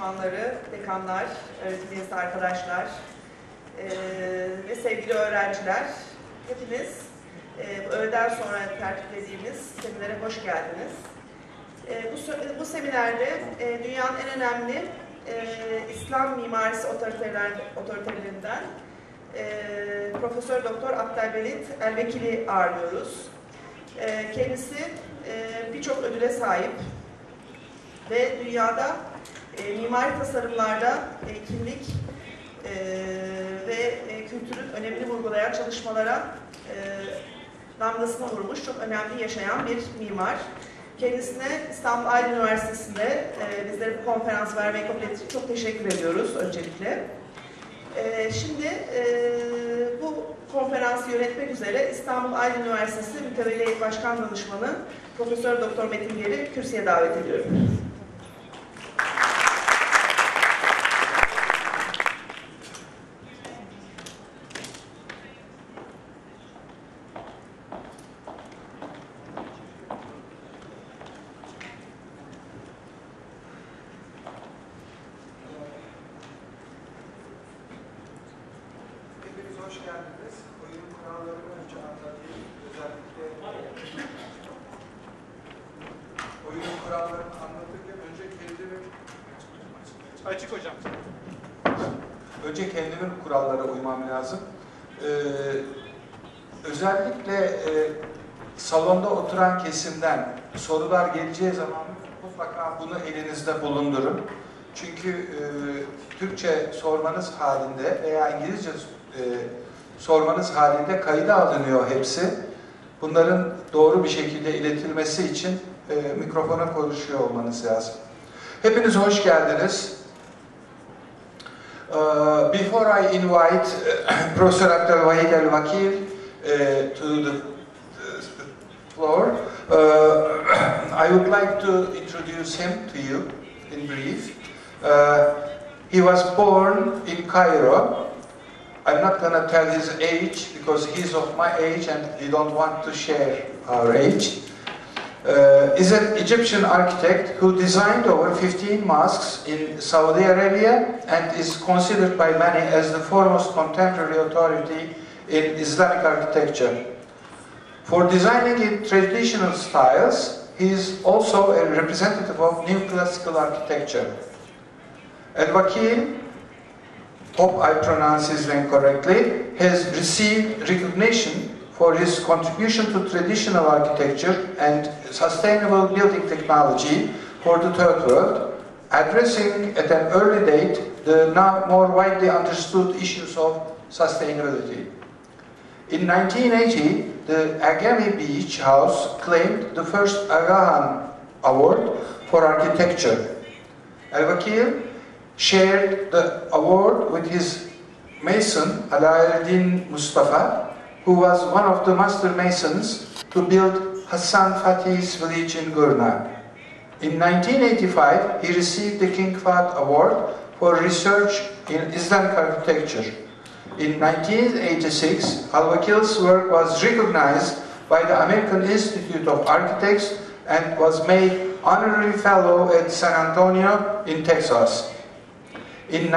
danışmanları, dekanlar, öğretim üyesi arkadaşlar ve sevgili öğrenciler, hepiniz bu öğleden sonra tertiplediğimiz seminere hoş geldiniz. Bu seminerde dünyanın en önemli İslam mimarisi otoritelerinden Profesör Doktor Abdelbelit Elvekili ağırlıyoruz. Kendisi birçok ödüle sahip ve dünyada mimari tasarımlarda kimlik ve kültürün önemini vurgulayan çalışmalara damgasını vurmuş, çok önemli yaşayan bir mimar. Kendisine İstanbul Aydın Üniversitesi'nde bizlere bu konferans vermeyi kabul ettiği için çok teşekkür ediyoruz öncelikle. Şimdi bu konferansı yönetmek üzere İstanbul Aydın Üniversitesi Mütevelli Heyet Başkan Danışmanı Profesör Doktor Metin Geri kürsüye davet ediyorum. Açık hocam. Önce kendimin kurallara uymam lazım. Özellikle salonda oturan kesimden sorular geleceği zaman mutlaka bunu elinizde bulundurun. Çünkü Türkçe sormanız halinde veya İngilizce sormanız halinde kayda alınıyor hepsi. Bunların doğru bir şekilde iletilmesi için mikrofona konuşuyor olmanız lazım. Hepiniz hoş geldiniz. Before I invite Professor Abdelvahid El-Vakil to the floor, I would like to introduce him to you in brief. He was born in Cairo. I'm not going to tell his age because he's of my age and we don't want to share our age. Is an Egyptian architect who designed over 15 mosques in Saudi Arabia and is considered by many as the foremost contemporary authority in Islamic architecture. For designing in traditional styles, he is also a representative of new classical architecture. El-Vakil, hope I pronounce his name correctly, has received recognition for his contribution to traditional architecture and sustainable building technology for the Third World, addressing at an early date the now more widely understood issues of sustainability. In 1980, the Agami Beach House claimed the first Agahan Award for architecture. El-Vakil shared the award with his mason, Alauddin Mustafa, who was one of the master masons to build Hassan Fatih's village in Gurna. In 1985, he received the King Fahd Award for research in Islamic architecture. In 1986, Al-Vakil's work was recognized by the American Institute of Architects and was made honorary fellow at San Antonio in Texas. In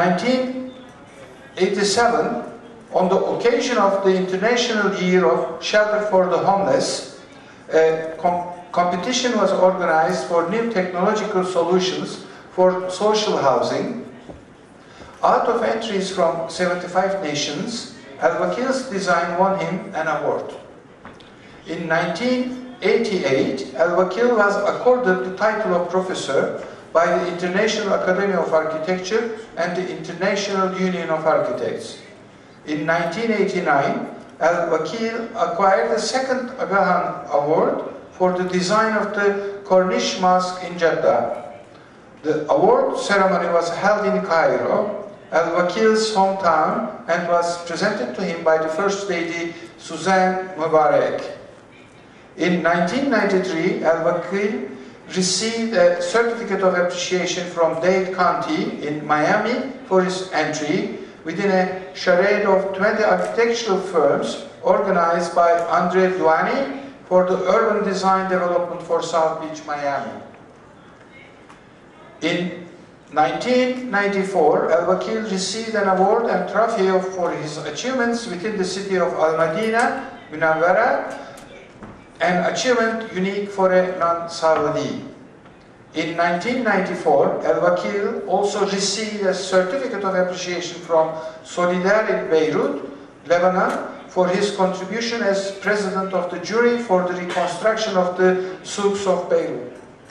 1987, on the occasion of the International Year of Shelter for the Homeless, a competition was organized for new technological solutions for social housing. Out of entries from 75 nations, El-Vakil's design won him an award. In 1988, El-Vakil was accorded the title of professor by the International Academy of Architecture and the International Union of Architects. In 1989, El-Vakil acquired the second Agahan Award for the design of the Corniche Mosque in Jeddah. The award ceremony was held in Cairo, El-Vakil's hometown, and was presented to him by the First Lady Suzanne Mubarak. In 1993, El-Vakil received a certificate of appreciation from Dade County in Miami for his entry within a charade of 20 architectural firms organized by Andre Douani for the urban design development for South Beach, Miami. In 1994, Al-Wakil received an award and trophy for his achievements within the city of Al-Madinah, Munawwara, an achievement unique for a non-Saudi. In 1994, Al-Wakil also received a certificate of appreciation from Solidar in Beirut, Lebanon, for his contribution as president of the jury for the reconstruction of the souks of Beirut.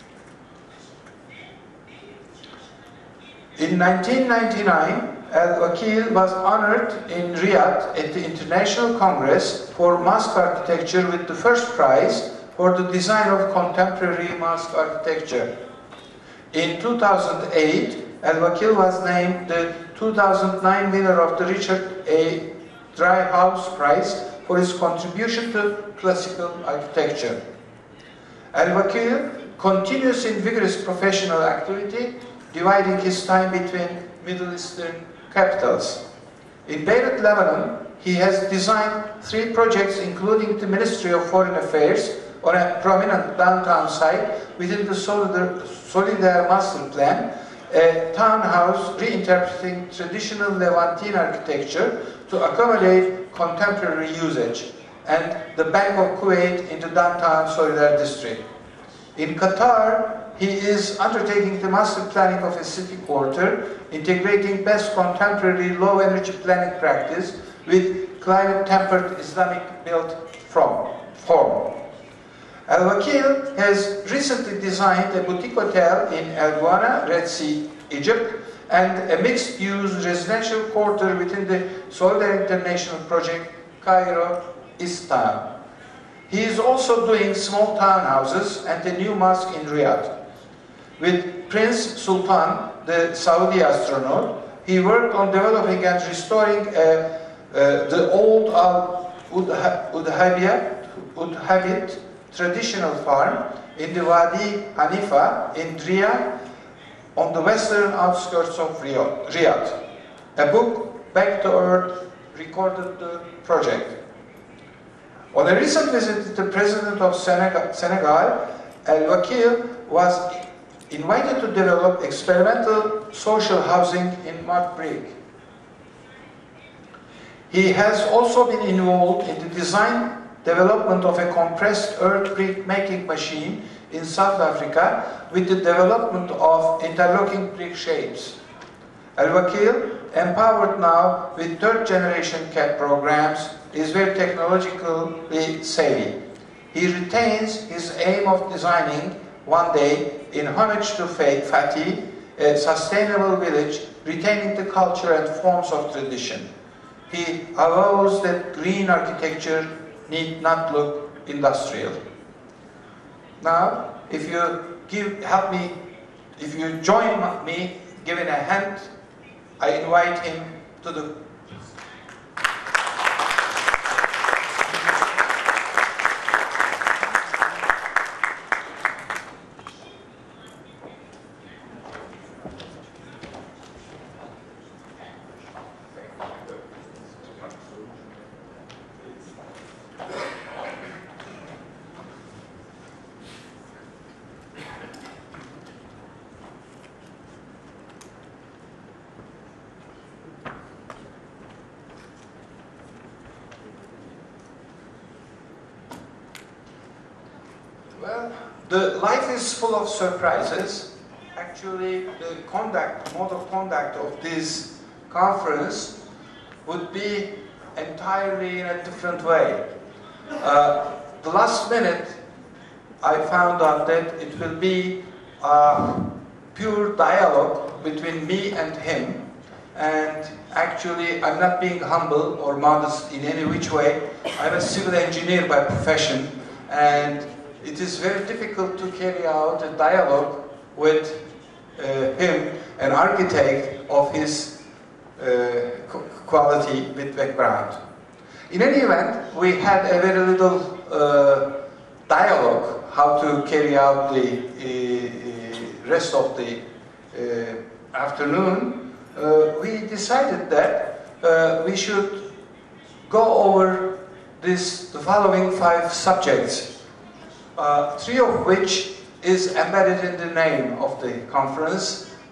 In 1999, Al-Wakil was honored in Riyadh at the International Congress for Mosque Architecture with the first prize for the design of contemporary mosque architecture. In 2008, Al-Wakil was named the 2009 winner of the Richard A. Driehaus Prize for his contribution to classical architecture. Al-Wakil continues in vigorous professional activity, dividing his time between Middle Eastern capitals. In Beirut, Lebanon, he has designed 3 projects, including the Ministry of Foreign Affairs on a prominent downtown site within the Solidar Master Plan, a townhouse reinterpreting traditional Levantine architecture to accommodate contemporary usage, and the Bank of Kuwait in the downtown Solidar district. In Qatar, he is undertaking the master planning of a city quarter, integrating best contemporary low-energy planning practice with climate-tempered Islamic-built form. Al-Wakil has recently designed a boutique hotel in El Guana, Red Sea, Egypt, and a mixed-use residential quarter within the Solidar International Project, Cairo, East Town. He is also doing small townhouses and a new mosque in Riyadh. With Prince Sultan, the Saudi astronaut, he worked on developing and restoring the old Udhabit traditional farm in the Wadi Hanifa in Riyadh, on the western outskirts of Riyadh. A book, Back to Earth, recorded the project. On a recent visit to the President of Senegal, Al-Wakil was invited to develop experimental social housing in mud brick. He has also been involved in the development of a compressed earth brick making machine in South Africa with the development of interlocking brick shapes. Al-Wakil, empowered now with third-generation CAD programs, is very technologically savvy. He retains his aim of designing one day, in homage to Fatih, a sustainable village retaining the culture and forms of tradition. He avows that green architecture need not look industrial. Now, if you join me giving a hand, I invite him to the The life is full of surprises. Actually, the mode of conduct of this conference would be entirely in a different way. The last minute, I found out that it will be a pure dialogue between me and him. And actually, I'm not being humble or modest in any which way. I'm a civil engineer by profession, and it is very difficult to carry out a dialogue with him, an architect of his quality with background. In any event, we had a very little dialogue how to carry out the rest of the afternoon. We decided that we should go over the following 5 subjects. 3 of which is embedded in the name of the conference,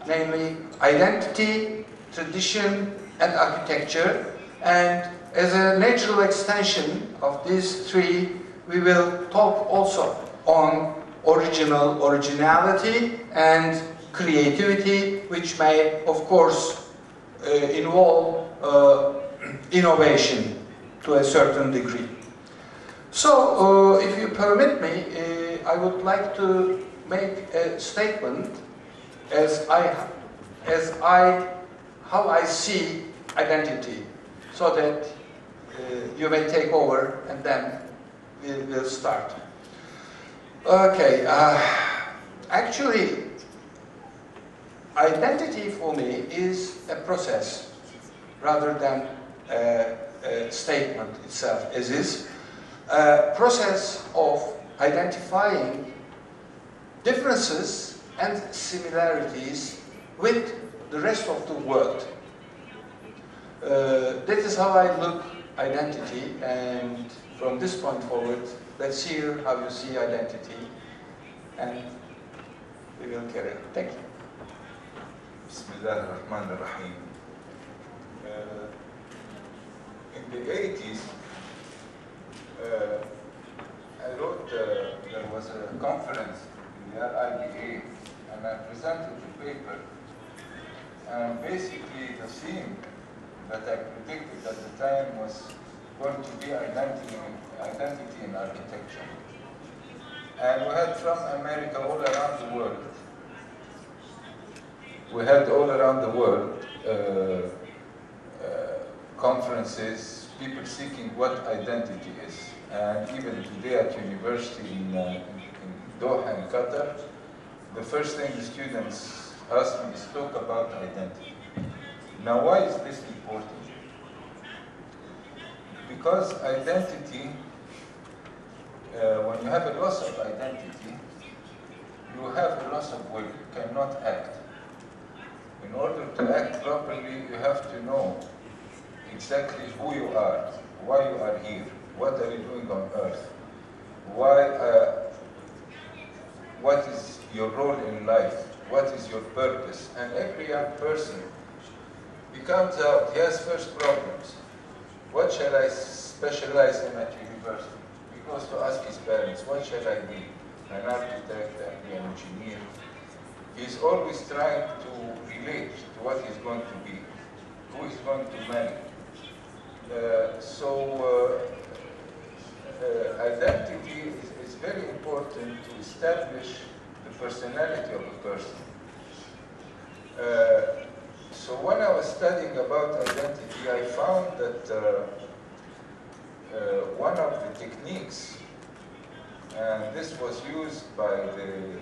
namely identity, tradition, and architecture. And as a natural extension of these three, we will talk also on originality and creativity, which may, of course, involve innovation to a certain degree. So, if you permit me, I would like to make a statement how I see identity, so that you may take over and then we'll start. Okay, actually, identity for me is a process rather than a statement itself, as is a process of identifying differences and similarities with the rest of the world. That is how I look identity, and from this point forward, let's hear how you see identity, and we will carry on. Thank you. Bismillah ar-Rahman ar-Rahim. In the 80s, I wrote, there was a conference in the RIBA, and I presented the paper. And basically the theme that I predicted at the time was going to be identity in architecture. And we had from America all around the world. We had all around the world conferences, people seeking what identity is. And even today at university in Doha, in Qatar, the first thing the students ask me is talk about identity. Now, why is this important? Because identity, when you have a loss of identity, you have a loss of will. You cannot act. In order to act properly, you have to know exactly who you are, why you are here, what are you doing on earth, what is your role in life, what is your purpose. And every young person, he comes out, he has first problems. What shall I specialize in at university? He goes to ask his parents, what shall I be? An architect, an engineer. He's always trying to relate to what he's going to be, who he's going to marry. Identity is very important to establish the personality of a person. So when I was studying about identity, I found that one of the techniques, and this was used by the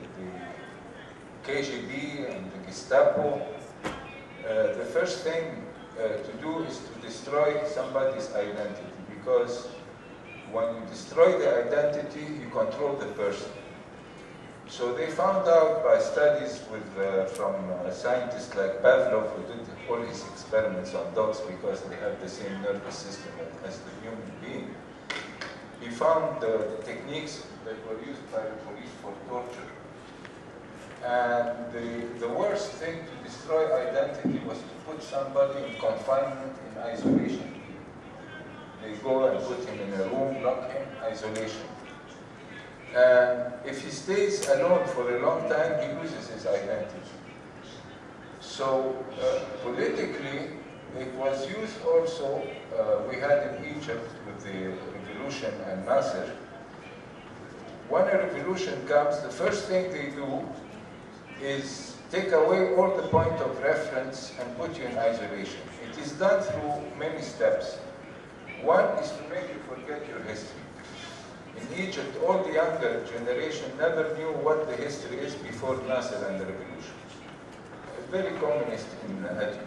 KGB and the Gestapo, the first thing to do is to destroy somebody's identity, because when you destroy the identity, you control the person. So they found out by studies from scientists like Pavlov, who did all his experiments on dogs because they have the same nervous system as the human being. He found the techniques that were used by the police for torture. And the worst thing to destroy identity was to put somebody in confinement, in isolation. They go and put him in a room, lock him, isolation. And if he stays alone for a long time, he loses his identity. So politically, it was used also, we had in Egypt with the revolution and Nasser. When a revolution comes, the first thing they do is take away all the point of reference and put you in isolation. It is done through many steps. One is to make you forget your history. In Egypt, all the younger generation never knew what the history is before Nasser and the revolution. Very communist in attitude.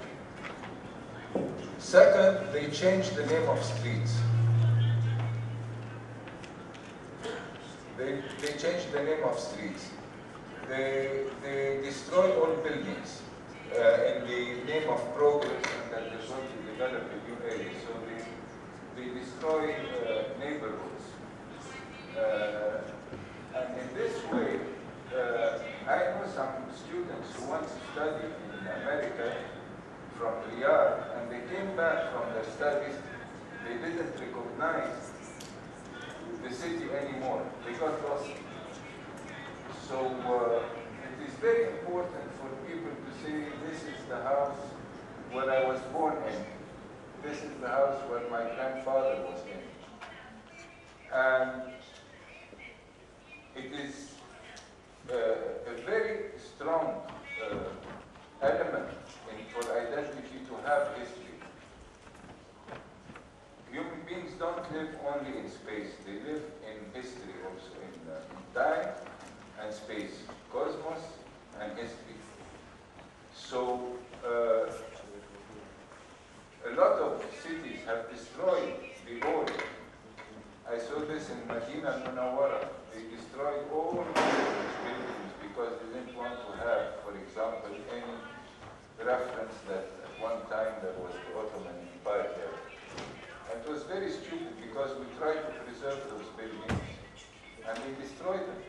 Second, they changed the name of streets. They changed the name of streets. They destroy all buildings in the name of progress, and that they're going to develop a new area. So they destroy neighborhoods. And in this way, I know some students who once studied in America from Riyadh, and they came back from their studies, they didn't recognize the city anymore. They got lost. So it is very important for people to say, this is the house where I was born in. This is the house where my grandfather was in. And it is a very strong element for identity to have history. Human beings don't live only in space, they live in history also, in time and space, cosmos and history. So a lot of cities have destroyed the old. I saw this in Medina al-Munawwara. They destroyed all the buildings because they didn't want to have, for example, any reference that at one time there was the Ottoman Empire there. And it was very stupid because we tried to preserve those buildings and they destroyed them.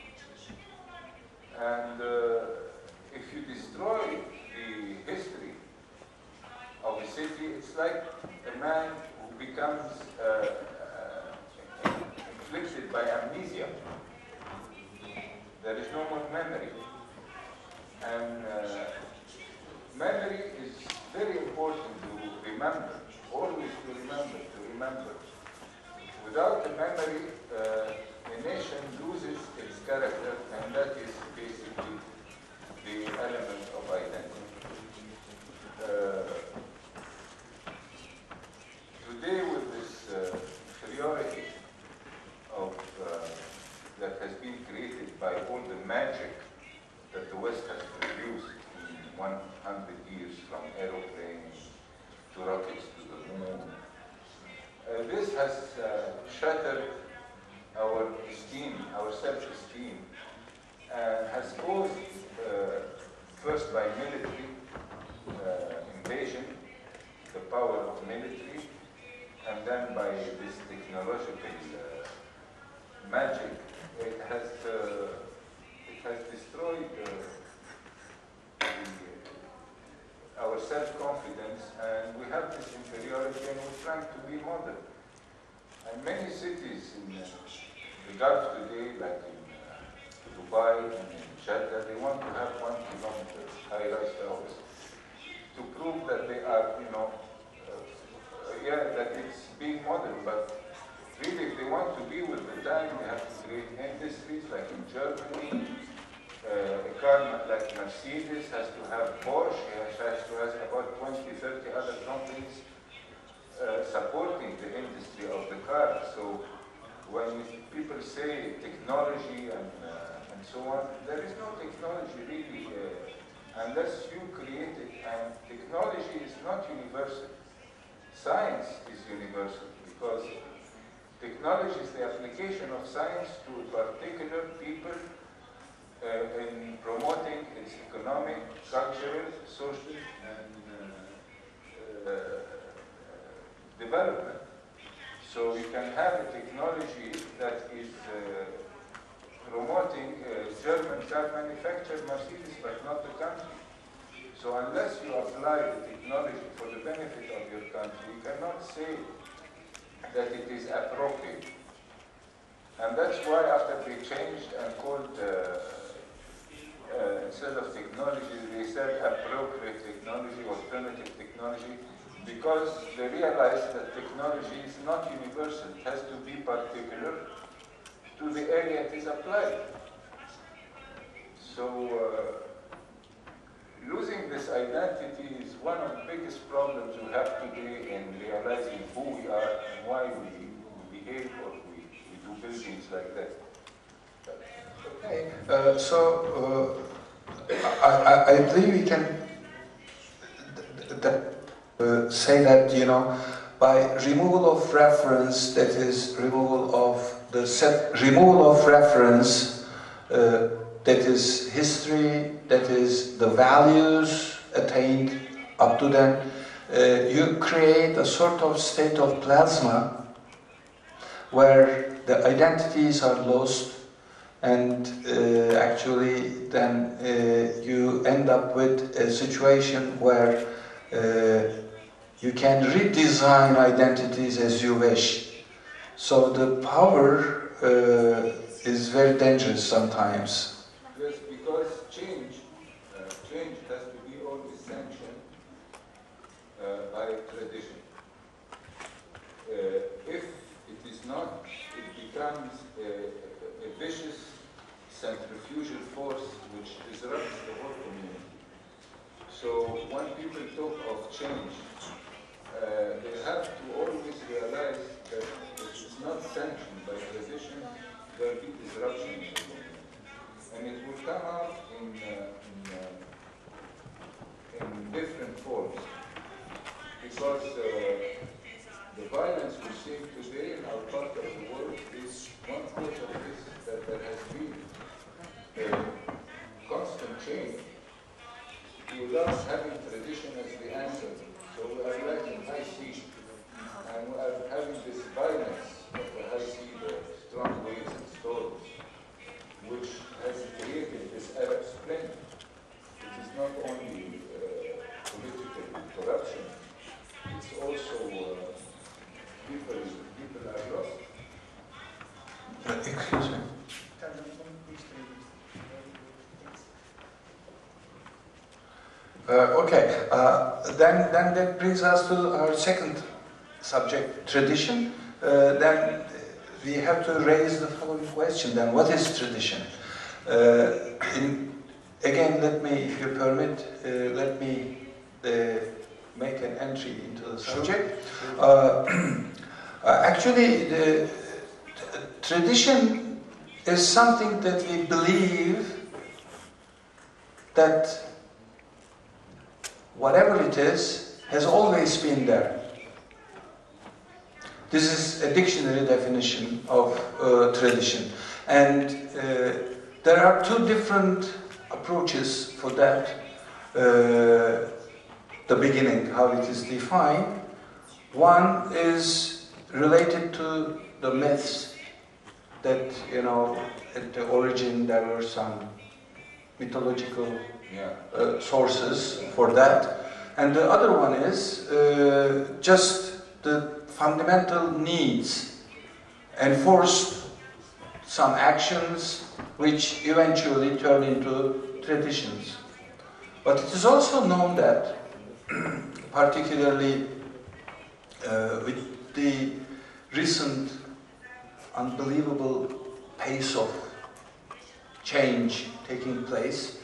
And if you destroy the history of a city, it's like a man who becomes inflicted by amnesia. There is no more memory. And memory is very important to remember, always to remember. Without a memory, a nation loses its character, and that is basically the element of identity. Today, with this inferiority that has been created by all the magic that the West has produced in 100 years, from aeroplanes to rockets to the moon, this has shattered our esteem, our self-esteem, and has caused, first by military invasion, the power of military, and then by this technological magic, it has destroyed our self-confidence, and we have this inferiority, and we're trying to be modern. And many cities in the Gulf today, like in Dubai and in Jeddah, they want to have 1 kilometer high-rise towers to prove that they are, that it's being modern. But really, if they want to be with the time, they have to create industries like in Germany. A car like Mercedes has to have Porsche, has to have about 20, 30 other companies supporting the industry of the car. So when people say technology and so on, there is no technology really unless you create it. And technology is not universal. Science is universal because technology is the application of science to a particular people in promoting its economic, cultural, social, and development. So you can have a technology that is promoting German car manufacturer, Mercedes, but not the country. So unless you apply the technology for the benefit of your country, you cannot say that it is appropriate. And that's why after they changed and called, instead of technology, they said appropriate technology, alternative technology, because they realized that technology is not universal. It has to be particular to the area it is applied. So losing this identity is one of the biggest problems we have today in realizing who we are and why we behave or we do buildings like that. Okay, I believe we can say that, by removal of reference, that is removal of reference, that is history, that is the values attained up to then, you create a sort of state of plasma where the identities are lost and actually then you end up with a situation where you can redesign identities as you wish. So the power is very dangerous sometimes. Yes, because change has to be always sanctioned by tradition. If it is not, it becomes a vicious centrifugal force which disrupts the whole community. So when people talk of change, they have to always realize that if it's not sanctioned by tradition, there will be disruption in the community. And it will come out in different forms. Because the violence we see today in our part of the world is one cause of this, that there has been a constant change without having tradition as the answer. So we are lacking high seas, and we are having this violence of the high sea, the strong waves and storms, which has created this Arab Spring. It is not only political corruption, it's also people are lost. Excuse me. Okay, then that brings us to our second subject, tradition. Then we have to raise the following question, then what is tradition? Again, let me, if you permit, let me make an entry into the subject. Actually, the tradition is something that we believe that whatever it is has always been there. This is a dictionary definition of tradition. And there are two different approaches for that. The beginning, how it is defined. One is related to the myths that, you know, at the origin there were some mythological sources for that. And the other one is just the fundamental needs enforced some actions which eventually turn into traditions. But it is also known that, particularly with the recent unbelievable pace of change taking place,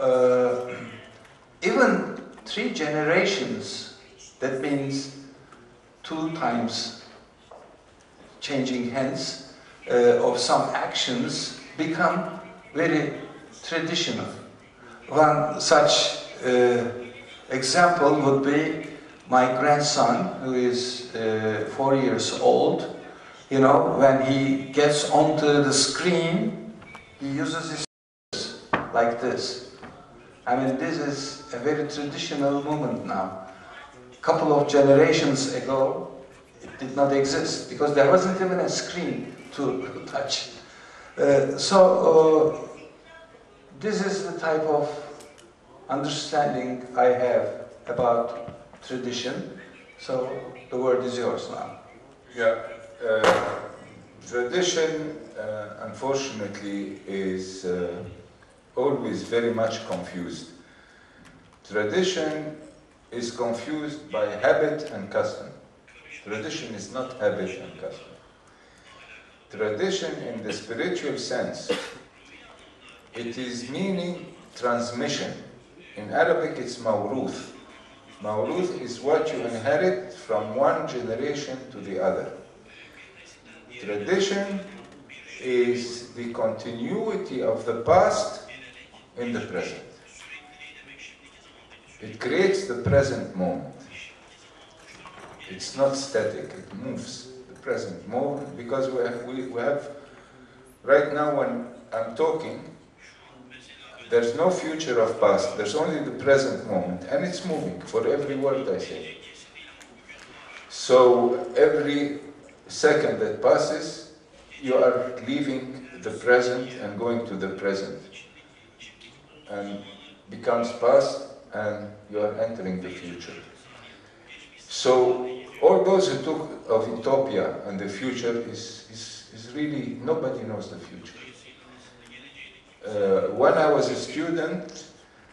even 3 generations, that means 2 times changing hands of some actions become very traditional. One such example would be my grandson, who is 4 years old. You know, when he gets onto the screen, he uses his fingers like this. I mean, this is a very traditional movement now. A couple of generations ago, it did not exist because there wasn't even a screen to touch. This is the type of understanding I have about tradition. So the word is yours now. Yeah, tradition, unfortunately, is always very much confused. Tradition is confused by habit and custom. Tradition is not habit and custom. Tradition in the spiritual sense, it is meaning transmission. In Arabic it's mawruth. Mawruth is what you inherit from one generation to the other. Tradition is the continuity of the past in the present. It creates the present moment. It's not static, it moves the present moment, because we have right now when I'm talking, there's no future of past, there's only the present moment, and it's moving for every word I say. So every second that passes, you are leaving the present and going to the present, and becomes past and you are entering the future. So all those who talk of utopia and the future is really, nobody knows the future. When I was a student,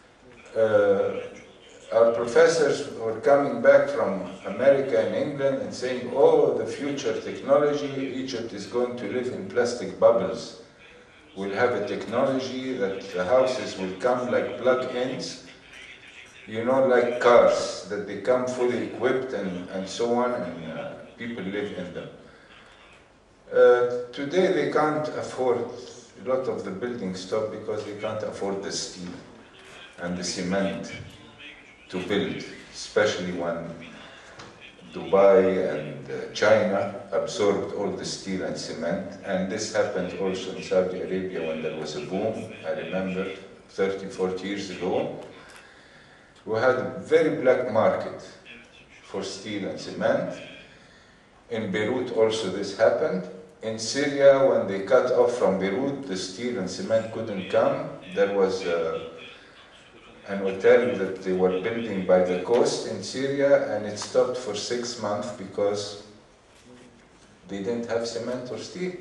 our professors were coming back from America and England and saying, oh, the future technology, Egypt is going to live in plastic bubbles. We'll have a technology that the houses will come like plug-ins, you know, like cars, that they come fully equipped and so on, and people live in them. Today they can't afford, a lot of the buildings stop because they can't afford the steel and the cement to build, especially when Dubai and China absorbed all the steel and cement. And this happened also in Saudi Arabia when there was a boom. I remember 30, 40 years ago. We had a very black market for steel and cement. In Beirut also this happened. In Syria, when they cut off from Beirut, the steel and cement couldn't come. There was an hotel that they were building by the coast in Syria, and it stopped for 6 months because they didn't have cement or steel.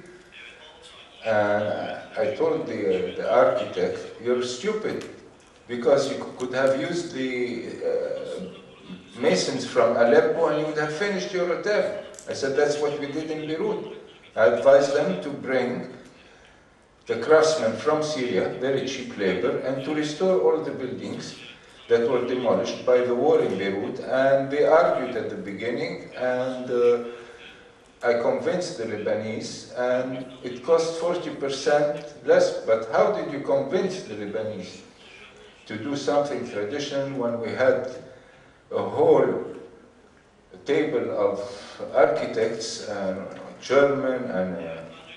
And I told the architect, you're stupid, because you could have used the masons from Aleppo and you would have finished your hotel. I said, that's what we did in Beirut. I advised them to bring the craftsmen from Syria, very cheap labor, and to restore all the buildings that were demolished by the war in Beirut. And they argued at the beginning, and I convinced the Lebanese, and it cost 40% less. But how did you convince the Lebanese to do something traditional when we had a whole table of architects, German and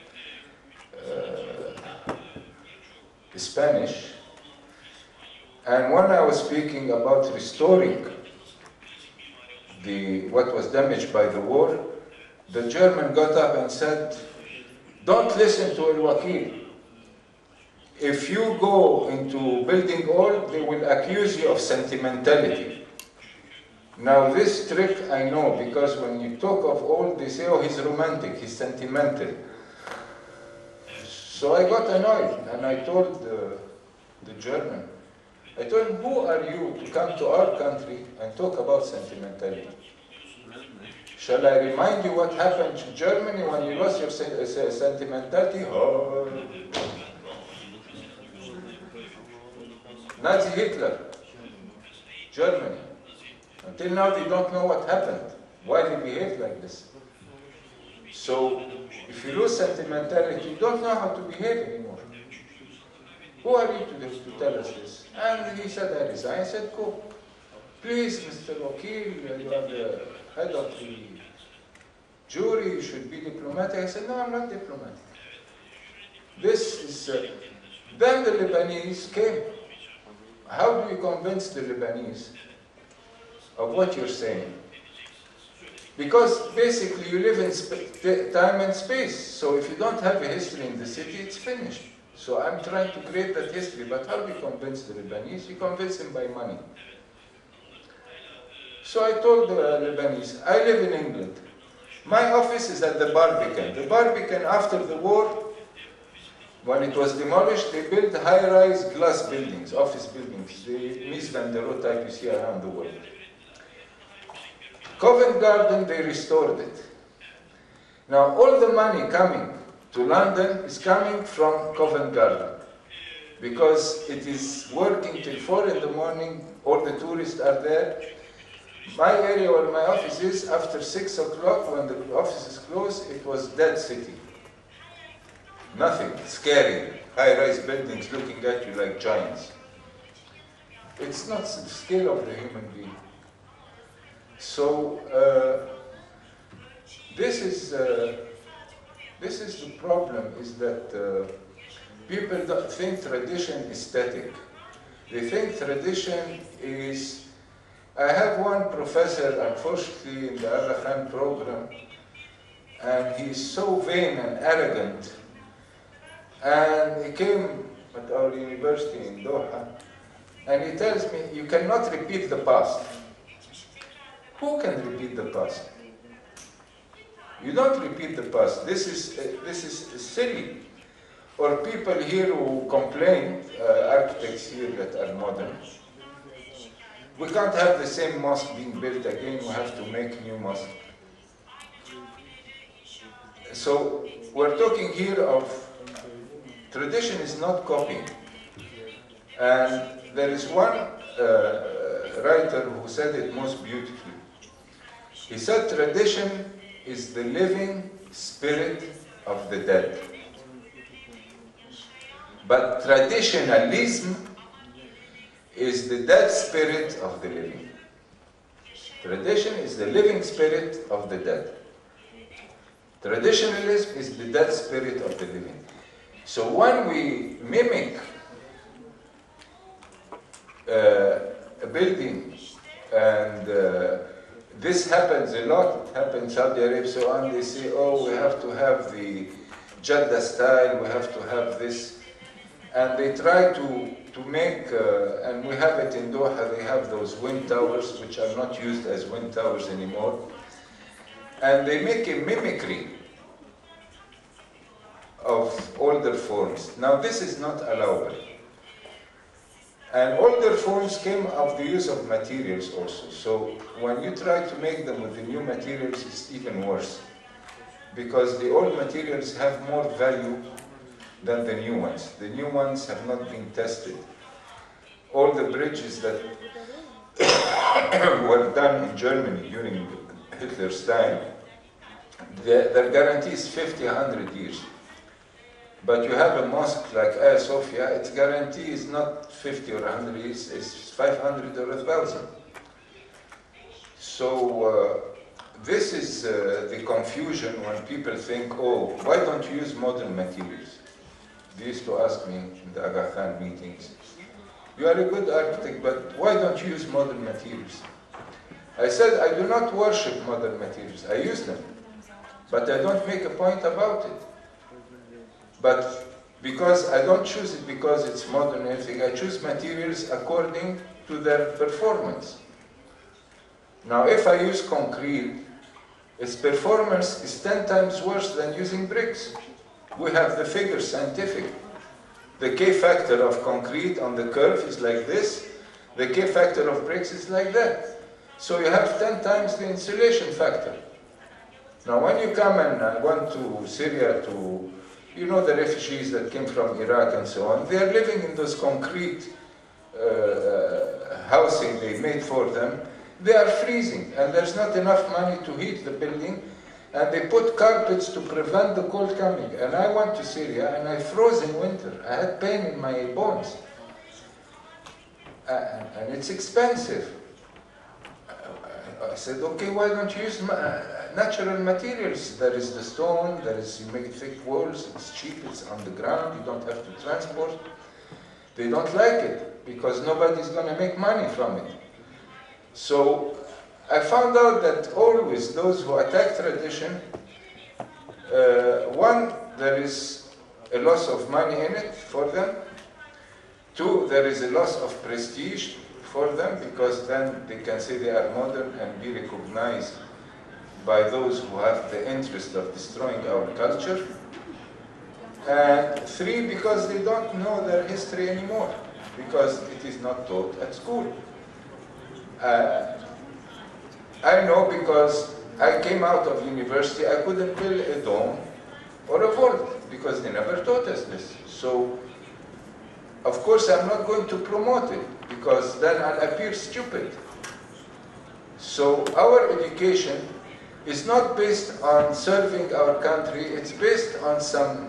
Spanish? And when I was speaking about restoring what was damaged by the war, the German got up and said, don't listen to Al-Wakil. If you go into building old, they will accuse you of sentimentality. Now this trick I know, because when you talk of old, they say, oh, he's romantic, he's sentimental. So I got annoyed, and I told the German, I told him, who are you to come to our country and talk about sentimentality? Shall I remind you what happened to Germany when you lost your sentimentality? Oh. Nazi Hitler, Germany. Until now they don't know what happened, why they behaved like this. So, if you lose sentimentality, you don't know how to behave anymore. Who are you to tell us this? And he said, I resigned. I said, go. Please, Mr. Wakil, you are the head of the jury, you should be diplomatic. I said, no, I'm not diplomatic. This is... Then the Lebanese came. How do you convince the Lebanese of what you're saying? Because basically you live in time and space. So if you don't have a history in the city, it's finished. So I'm trying to create that history. But how do you convince the Lebanese? You convince them by money. So I told the Lebanese, I live in England. My office is at the Barbican. The Barbican, after the war, when it was demolished, they built high-rise glass buildings, office buildings, the Mies van der Rohe type you see around the world. Covent Garden, they restored it. Now, all the money coming to London is coming from Covent Garden, because it is working till 4 in the morning, all the tourists are there. My area where my office is, after 6 o'clock, when the office is closed, it was dead city. Nothing, scary, high-rise buildings looking at you like giants. It's not the scale of the human being. So this is the problem, is that people don't think tradition is static. They think tradition is... I have one professor, unfortunately, in the Aga Khan program, and he's so vain and arrogant, And he came at our university in Doha, and he tells me, you cannot repeat the past. Who can repeat the past? You don't repeat the past. This is silly. Or people here who complain, architects here that are modern, we can't have the same mosque being built again, we have to make new mosque. So we're talking here of tradition is not copying. And there is one writer who said it most beautifully. He said tradition is the living spirit of the dead. But traditionalism is the dead spirit of the living. Tradition is the living spirit of the dead. Traditionalism is the dead spirit of the living. So when we mimic a building, and this happens a lot, it happens in Saudi Arabia, so on, they say, oh, we have to have the Jeddah style, we have to have this. And they try to make, and we have it in Doha, they have those wind towers, which are not used as wind towers anymore. And they make a mimicry of older forms. Now this is not allowable. And older forms came of the use of materials also. So when you try to make them with the new materials, it's even worse. Because the old materials have more value than the new ones. The new ones have not been tested. All the bridges that were done in Germany during Hitler's time, their guarantee is 50, 100 years. But you have a mosque like Hagia Sophia, its guarantee is not 50 or 100 years, it's 500 or 1,000. So this is the confusion when people think, oh, why don't you use modern materials? They used to ask me in the Aga Khan meetings, you are a good architect, but why don't you use modern materials? I said, I do not worship modern materials. I use them, but I don't make a point about it. But because I don't choose it because it's modern or anything, I choose materials according to their performance. Now, if I use concrete, its performance is 10 times worse than using bricks. We have the figures scientific. The K factor of concrete on the curve is like this. The K factor of bricks is like that. So you have 10 times the insulation factor. Now when you come and went to Syria to, you know, the refugees that came from Iraq and so on, they are living in those concrete housing they made for them. They are freezing and there's not enough money to heat the building. And they put carpets to prevent the cold coming. And I went to Syria and I froze in winter. I had pain in my bones. And it's expensive. I said, okay, why don't you use natural materials? There is the stone, you make thick walls, it's cheap, it's on the ground, you don't have to transport. They don't like it because nobody's going to make money from it. So I found out that always those who attack tradition, one, there is a loss of money in it for them. Two, there is a loss of prestige for them because then they can say they are modern and be recognized by those who have the interest of destroying our culture. And three, because they don't know their history anymore because it is not taught at school. I know because I came out of university, I couldn't build a dome or a vault because they never taught us this. So, of course, I'm not going to promote it because then I'll appear stupid. So, our education is not based on serving our country, it's based on some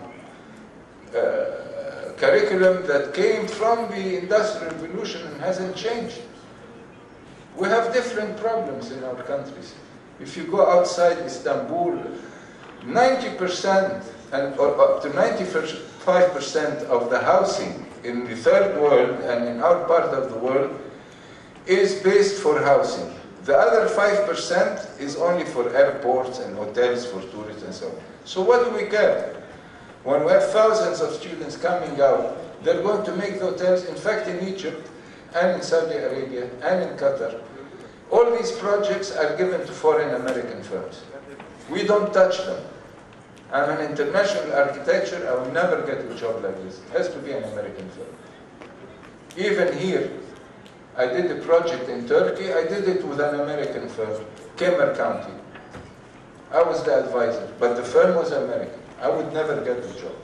curriculum that came from the Industrial Revolution and hasn't changed. We have different problems in our countries. If you go outside Istanbul, 90% or up to 95% of the housing in the third world and in our part of the world is based for housing. The other 5% is only for airports and hotels for tourists and so on. So what do we care? When we have thousands of students coming out, they're going to make the hotels, in fact in Egypt, and in Saudi Arabia, and in Qatar. All these projects are given to foreign American firms. We don't touch them. I'm an international architecture, I will never get a job like this. It has to be an American firm. Even here, I did a project in Turkey, I did it with an American firm, Kemer County. I was the advisor, but the firm was American. I would never get the job.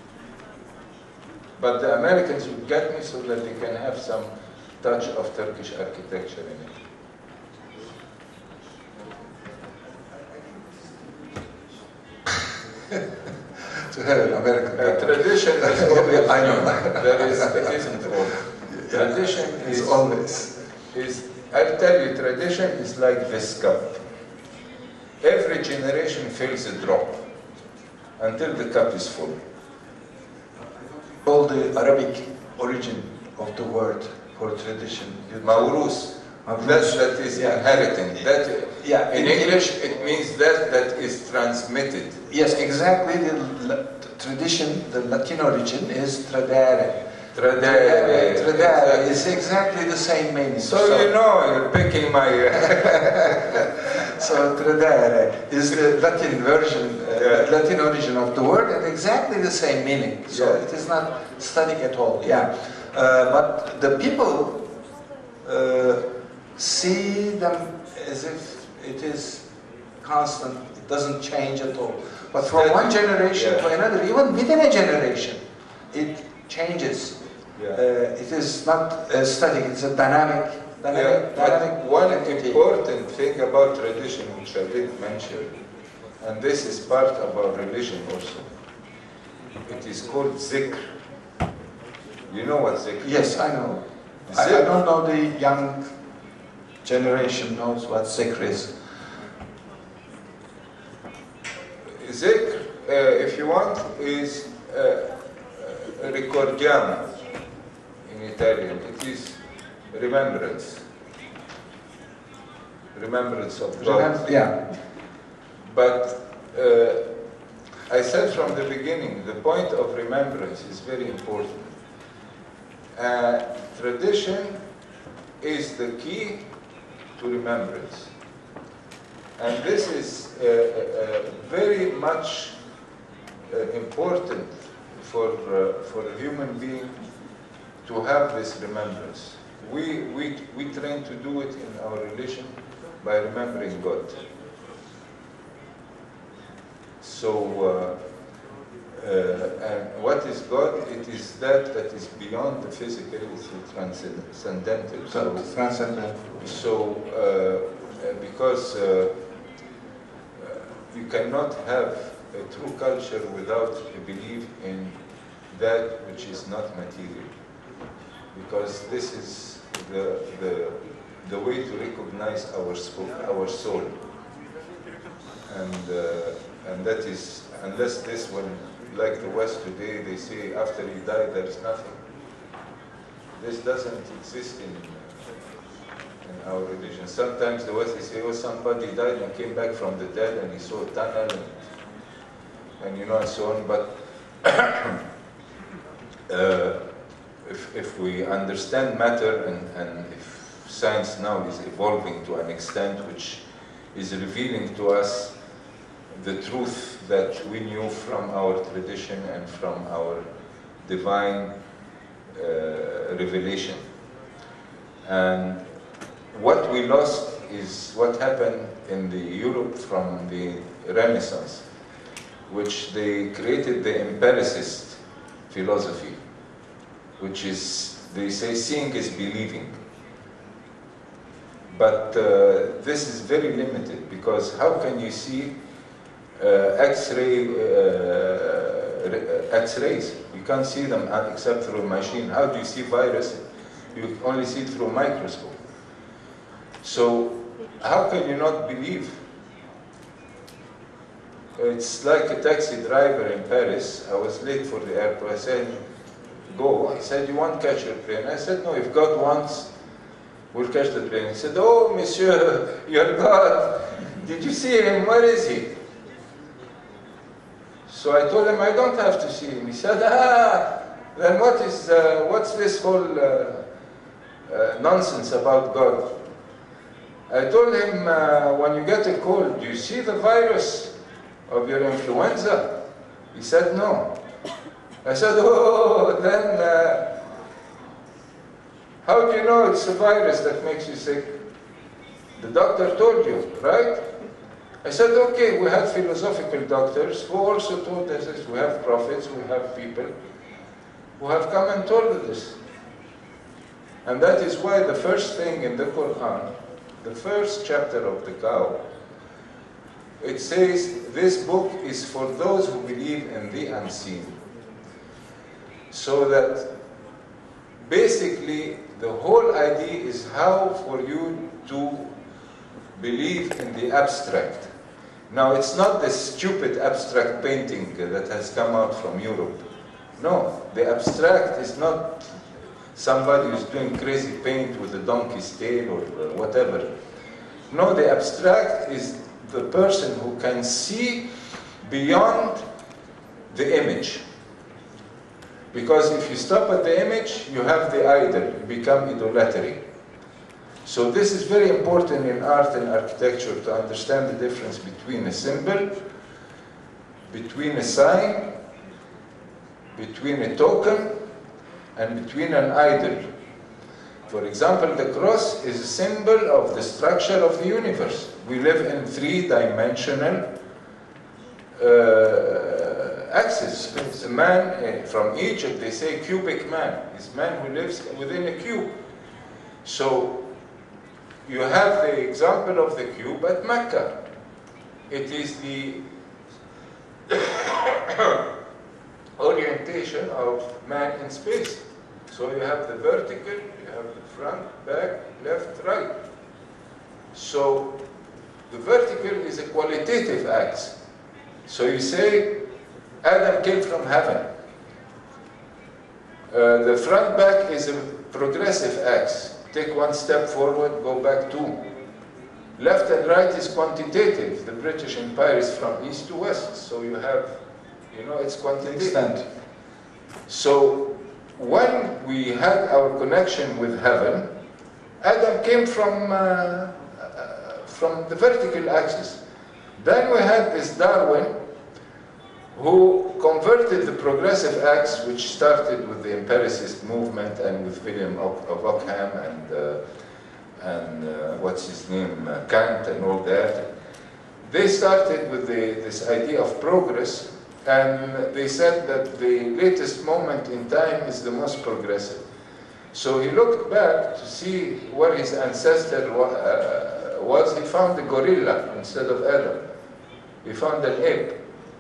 But the Americans would get me so that they can have some touch of Turkish architecture in it. To have an American Tradition is always, I know. it isn't always. Tradition is always. I'll tell you, tradition is like this cup. Every generation fills a drop until the cup is full. All the Arabic origin of the word for tradition. Mawrus. That is inheriting. Yeah, in English, it means that is transmitted. Yes, exactly. The tradition, the Latin origin is tradere. Tradere is exactly the same meaning. So you know, you're picking my... So tradere is the Latin version, Latin origin of the word, and exactly the same meaning. So it is not static at all. Yeah, but the people see them as if it is constant. It doesn't change at all. But from one generation to another, even within a generation, it changes. It is not static. It's a dynamic. But one important thing about tradition, which I didn't mention, and this is part of our religion also, it is called zikr. You know what zikr is? Yes, I know. I don't know the young generation knows what zikr is. Zikr, if you want, is ricordiamo in Italian. It is remembrance. Remembrance of God. But I said from the beginning, the point of remembrance is very important. Tradition is the key to remembrance. And this is very much important for a human being to have this remembrance. We train to do it in our religion by remembering God. So, and what is God? It is that is beyond the physical, it's transcendental. So, because you cannot have a true culture without a belief in that which is not material. Because this is the way to recognize our soul. And that is, unless this one, like the West today, they say after you die there is nothing. This doesn't exist in our religion. Sometimes the West, they say, oh, somebody died and came back from the dead and he saw a tunnel and you know, and so on. But if we understand matter and if science now is evolving to an extent which is revealing to us the truth that we knew from our tradition and from our divine revelation. And what we lost is what happened in the Europe from the Renaissance, which they created the empiricist philosophy, which is, they say, seeing is believing. But this is very limited, because how can you see X-rays? You can't see them except through a machine. How do you see virus? You only see it through a microscope. So how can you not believe? It's like a taxi driver in Paris. I was late for the airport. I said, go. He said, you won't catch your plane. I said, no, if God wants, we'll catch the plane. He said, oh, monsieur, your God, did you see him? Where is he? So So I told him I don't have to see him. He said, then what's this whole nonsense about God? I told him, when you get a cold, do you see the virus of your influenza? He said, no. I said, oh, then how do you know it's a virus that makes you sick? The doctor told you, right? I said, okay, we had philosophical doctors who also told us this. We have prophets, we have people who have come and told us this. And that is why the first thing in the Quran, the first chapter of the cow, it says, this book is for those who believe in the unseen. So that basically the whole idea is how for you to believe in the abstract. Now it's not the stupid abstract painting that has come out from Europe. No, the abstract is not somebody who's doing crazy paint with a donkey's tail or whatever. No, the abstract is the person who can see beyond the image. Because if you stop at the image, you have the idol, you become idolatry. So this is very important in art and architecture to understand the difference between a symbol, between a sign, between a token, and between an idol. For example, the cross is a symbol of the structure of the universe. We live in three-dimensional axis. It's a man from Egypt, they say cubic man. It's man who lives within a cube. So you have the example of the cube at Mecca. It is the orientation of man in space. So you have the vertical, you have the front, back, left, right. So the vertical is a qualitative axe. So you say Adam came from heaven. The front back is a progressive axe. Take one step forward, go back two. Left and right is quantitative. The British Empire is from east to west. So you have, it's quantitative. Extent. So when we had our connection with heaven, Adam came from the vertical axis. Then we had this Darwin who converted the progressive axe, which started with the empiricist movement and with William of Ockham and what's his name, Kant and all that. They started with this idea of progress, and they said that the latest moment in time is the most progressive. So he looked back to see where his ancestor was. He found a gorilla instead of Adam. He found an ape.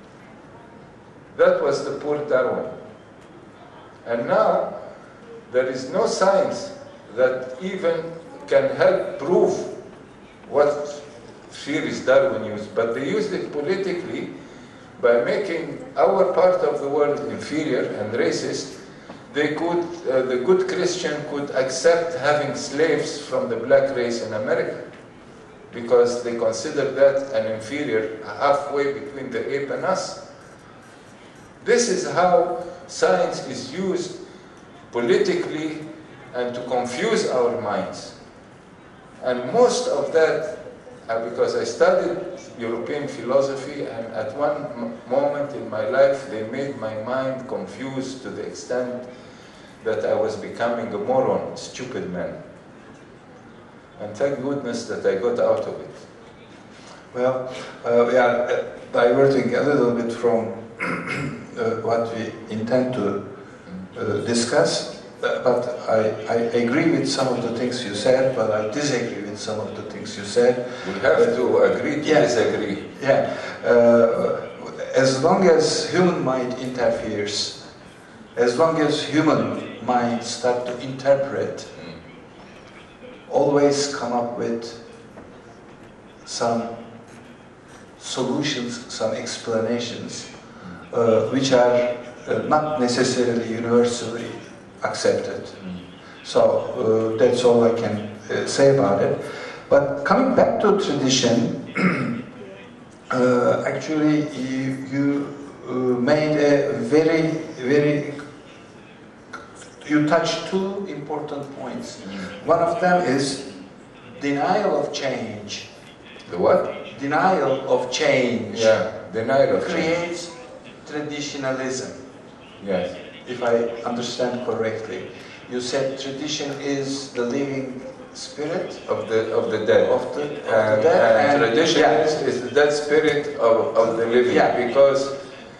That was the poor Darwin. And now, there is no science that even can help prove what theories Darwin used, but they used it politically by making our part of the world inferior and racist. They could, the good Christian could accept having slaves from the black race in America, because they consider that an inferior, halfway between the ape and us. This is how science is used politically and to confuse our minds. And most of that, because I studied European philosophy, and at one moment in my life they made my mind confused to the extent that I was becoming a moron, a stupid man. And thank goodness that I got out of it. Well, we are diverting a little bit from what we intend to discuss, but I agree with some of the things you said, but I disagree with some of the things you said. We have to agree to disagree. Yeah. As long as human mind interferes, as long as human mind start to interpret, always come up with some solutions, some explanations, which are not necessarily universally accepted. So that's all I can say about it. But coming back to tradition, actually you made a you touched two important points. One of them is denial of change. The what? Denial of change. Yeah, denial of change. Creates traditionalism. Yes. If I understand correctly. You said tradition is the living spirit Of the dead. of the And dead. And tradition yeah. is the dead spirit of the living. Yeah. Because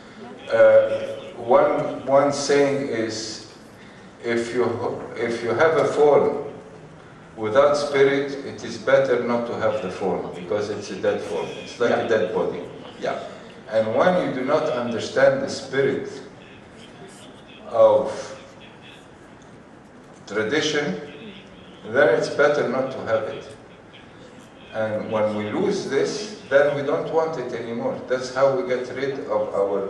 one saying is, if you have a form without spirit, it is better not to have the form, because it's a dead form. It's like a dead body. Yeah. And when you do not understand the spirit of tradition, then it's better not to have it. And when we lose this, then we don't want it anymore. That's how we get rid of our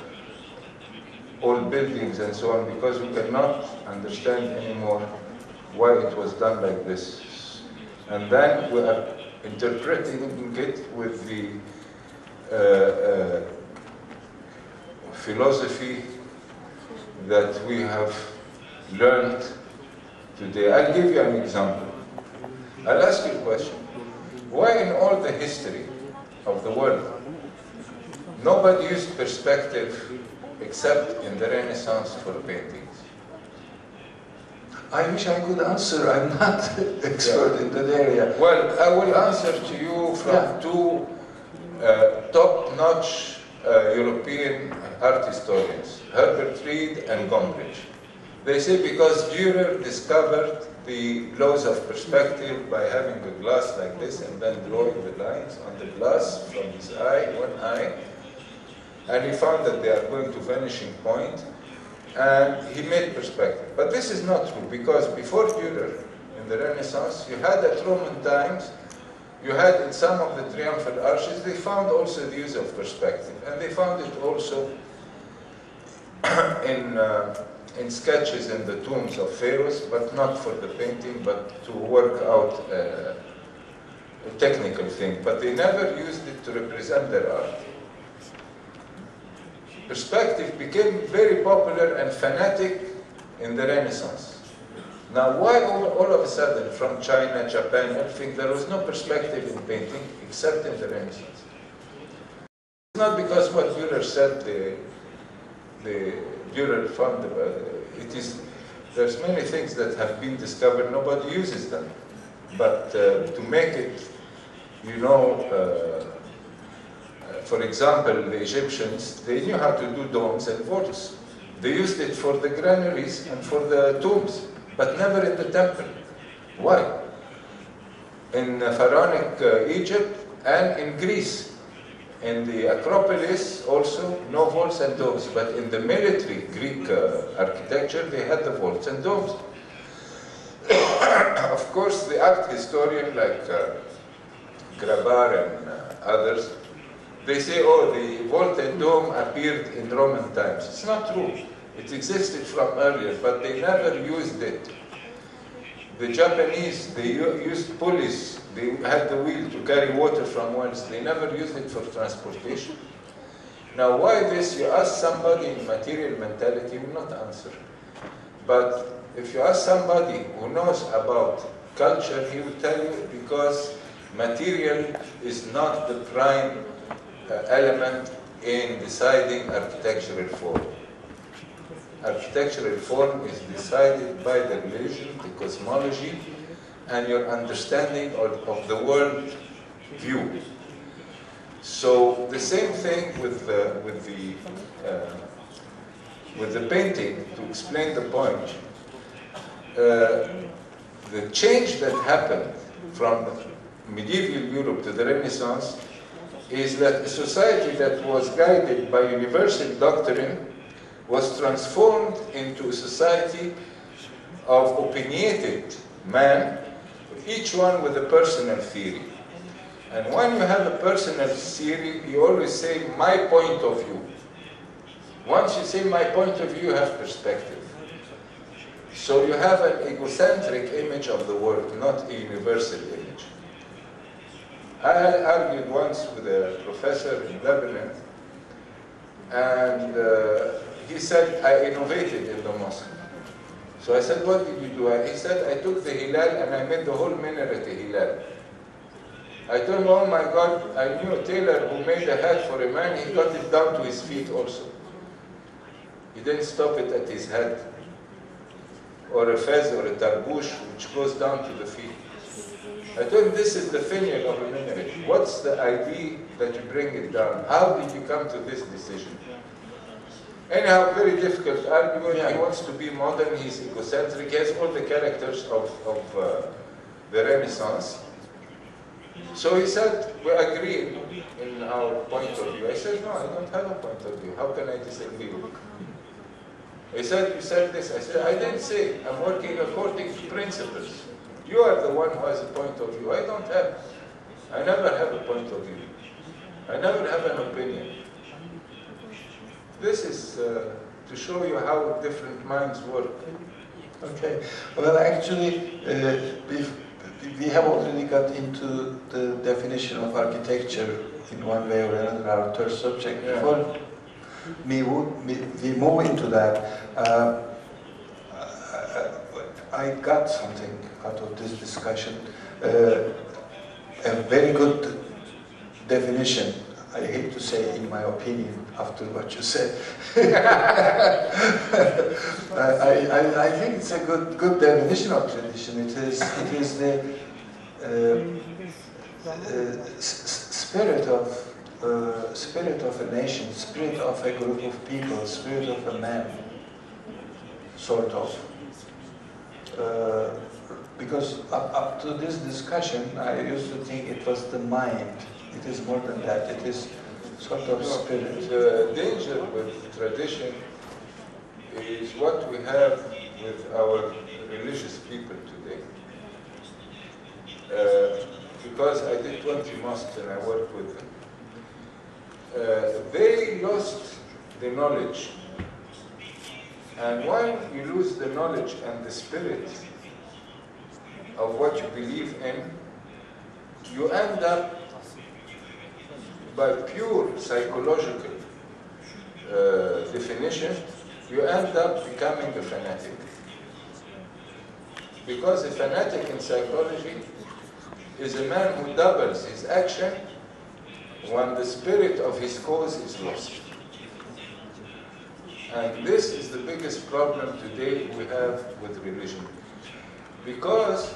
old buildings and so on, because we cannot understand anymore why it was done like this. And then we are interpreting it with the philosophy that we have learned today. I'll give you an example. I'll ask you a question. Why in all the history of the world, nobody used perspective except in the Renaissance for paintings? I wish I could answer. I'm not expert in that area. Well, I will answer to you from two top-notch European art historians, Herbert Reed and Gombrich. They say because Dürer discovered the laws of perspective by having a glass like this and then drawing the lines on the glass from his eye, one eye, and he found that they are going to vanishing point, and he made perspective. But this is not true, because before Dürer, in the Renaissance, you had at Roman times, you had in some of the triumphal arches, they found also the use of perspective, and they found it also in sketches in the tombs of pharaohs, but not for the painting, but to work out a technical thing. But they never used it to represent their art. Perspective became very popular and fanatic in the Renaissance. Now, why all of a sudden, from China, Japan, everything, there was no perspective in painting except in the Renaissance? It's not because what Dürer said, Dürer found it is. There's many things that have been discovered, nobody uses them. But to make it, you know, for example, the Egyptians, they knew how to do domes and vaults. They used it for the granaries and for the tombs, but never in the temple. Why? In pharaonic Egypt and in Greece, in the Acropolis also, no vaults and domes, but in the military Greek architecture, they had the vaults and domes. Of course, the art historian like Grabar and others, they say, oh, the vault and dome appeared in Roman times. It's not true. It existed from earlier, but they never used it. The Japanese, they used pulleys. They had the wheel to carry water from wells. They never used it for transportation. Now, why this? You ask somebody in material mentality, he will not answer. But if you ask somebody who knows about culture, he will tell you because material is not the prime element in deciding architectural form. Architectural form is decided by the religion, the cosmology, and your understanding of the world view. So the same thing with the painting. To explain the point, the change that happened from medieval Europe to the Renaissance is that a society that was guided by universal doctrine was transformed into a society of opinionated men, each one with a personal theory. And when you have a personal theory, you always say, my point of view. Once you say my point of view, you have perspective. So you have an egocentric image of the world, not a universal image. I argued once with a professor in Lebanon And he said, I innovated in the mosque. So I said, what did you do? He said, I took the hilal and I made the whole minaret a hilal. I told him, oh my God, I knew a tailor who made a hat for a man, he got it down to his feet also. He didn't stop it at his head. Or a fez or a tarbush, which goes down to the feet. I told him, this is the finial of a minaret. What's the idea that you bring it down? How did you come to this decision? Anyhow, very difficult argument. Yeah. He wants to be modern, he's egocentric, he has all the characters of the Renaissance. So he said, we agree in our point of view. I said, no, I don't have a point of view. How can I disagree with you? He said, you said this. I said, I didn't say. I'm working according to principles. You are the one who has a point of view. I don't have. I never have a point of view. I never have an opinion. This is to show you how different minds work. Okay. Well, actually, we have already got into the definition of architecture in one way or another, our third subject. Yeah. Before we move into that, I got something out of this discussion, a very good definition. I hate to say in my opinion after what you said. I think it's a good definition of tradition. It is the spirit of a nation, spirit of a group of people, spirit of a man, sort of. Because up to this discussion, I used to think it was the mind. It is more than that. It is sort of spirit. The danger with tradition is what we have with our religious people today. Because I did 20 mosques and I worked with them. They lost the knowledge. And when you lose the knowledge and the spirit of what you believe in, you end up, by pure psychological definition, you end up becoming a fanatic. Because a fanatic in psychology is a man who doubles his action when the spirit of his cause is lost. And this is the biggest problem today we have with religion. Because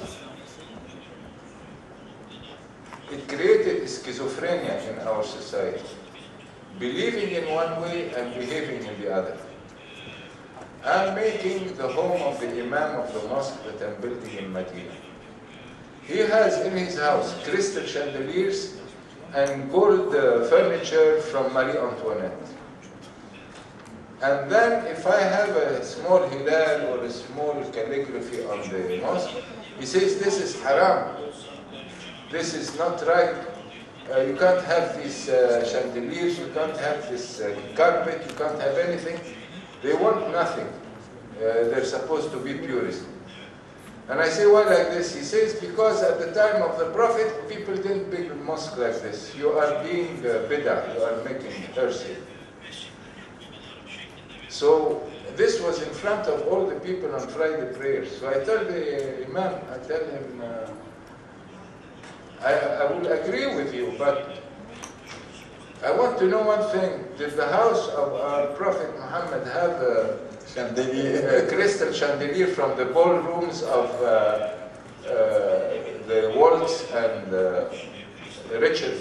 it created schizophrenia in our society. Believing in one way and behaving in the other. I'm making the home of the Imam of the mosque that I'm building in Medina. He has in his house crystal chandeliers and gold furniture from Marie Antoinette. And then if I have a small hilal or a small calligraphy on the mosque, he says this is haram. This is not right. You can't have these chandeliers, you can't have this carpet, you can't have anything. They want nothing. They're supposed to be purist. And I say, why like this? He says, because at the time of the Prophet, people didn't build a mosque like this. You are being bid'ah, you are making heresy. So this was in front of all the people on Friday prayers. So I tell the Imam, I tell him, I will agree with you, but I want to know one thing. Did the house of our Prophet Muhammad have a crystal chandelier from the ballrooms of the Waltz and Richard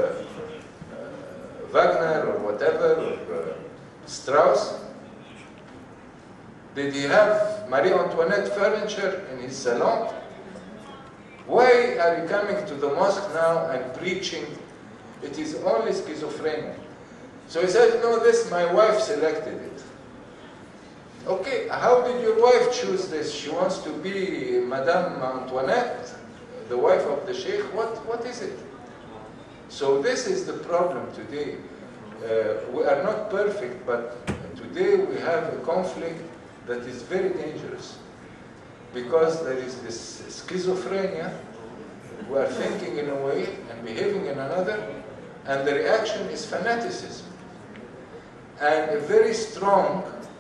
Wagner or whatever, or Strauss? Did he have Marie Antoinette furniture in his salon? Why are you coming to the mosque now and preaching? It is only schizophrenia. So he said, no, this, my wife selected it. Okay, how did your wife choose this? She wants to be Madame Antoinette, the wife of the Sheikh? What is it? So this is the problem today. We are not perfect, but today we have a conflict that is very dangerous. Because there is this schizophrenia, we are thinking in a way and behaving in another, and the reaction is fanaticism. and a very strong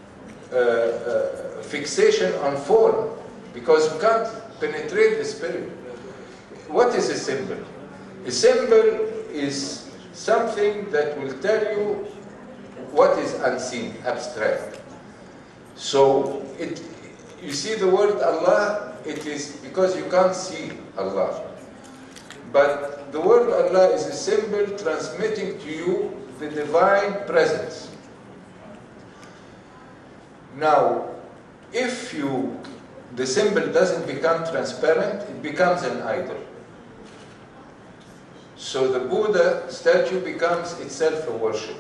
fixation on form, because you can't penetrate the spirit. What is a symbol? A symbol is something that will tell you what is unseen, abstract. So you see the word Allah, it is because you can't see Allah. But the word Allah is a symbol transmitting to you the divine presence. Now, if the symbol doesn't become transparent, it becomes an idol. So the Buddha statue becomes itself a worship.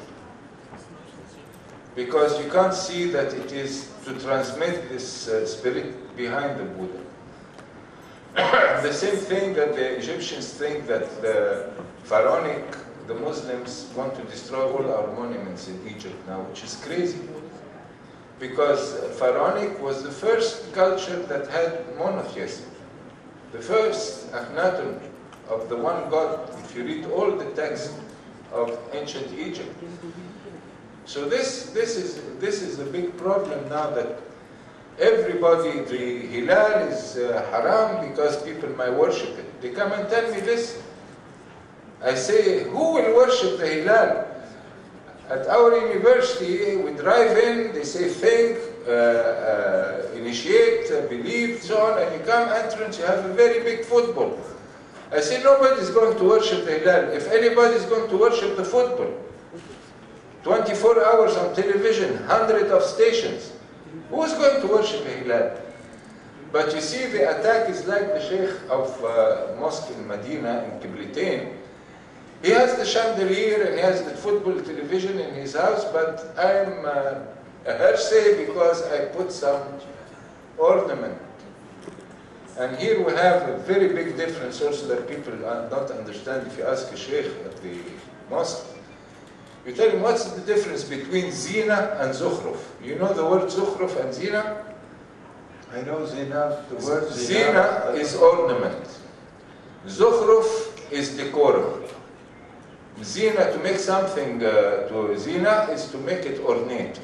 Because you can't see that it is to transmit this spirit behind the Buddha. The same thing that the Egyptians think that the Muslims want to destroy all our monuments in Egypt now, which is crazy. Because Pharaonic was the first culture that had monotheism. The first Akhenaten of the one God, if you read all the texts of ancient Egypt. So this is a big problem now, that everybody, the Hilal is haram because people might worship it. They come and tell me this. I say, who will worship the Hilal? At our university, we drive in, they say think, initiate, believe, so on, and you come entrance, you have a very big football. I say, nobody is going to worship the Hilal. If anybody is going to worship the football, 24 hours on television, hundreds of stations, who is going to worship the Hilal? But you see, the attack is like the Sheikh of mosque in Medina, in Qiblatain. He has the chandelier and he has the football television in his house, but I'm a hersey because I put some ornament. And here we have a very big difference also that people don't understand. If you ask a sheikh at the mosque, you tell him, what's the difference between zina and zukhruf? You know the word zukhruf and zina? I know zina, the word zina is ornament. Zukhruf is decorum. Zina, to make something to zina, is to make it ornate.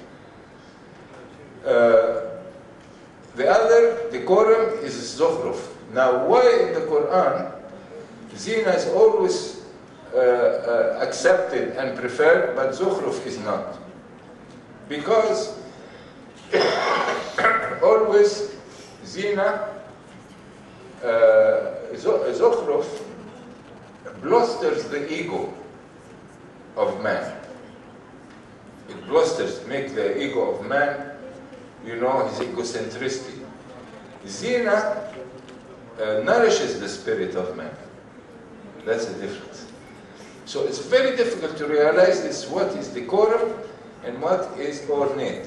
The other, decorum, is zukhruf. Now, why in the Quran, zina is always accepted and preferred, but zukhruf is not? Because always zina, zukhruf, blusters the ego of man. It blusters, make the ego of man, you know, his egocentricity. Zina nourishes the spirit of man. That's the difference. So it's very difficult to realize this, what is decorum and what is ornate.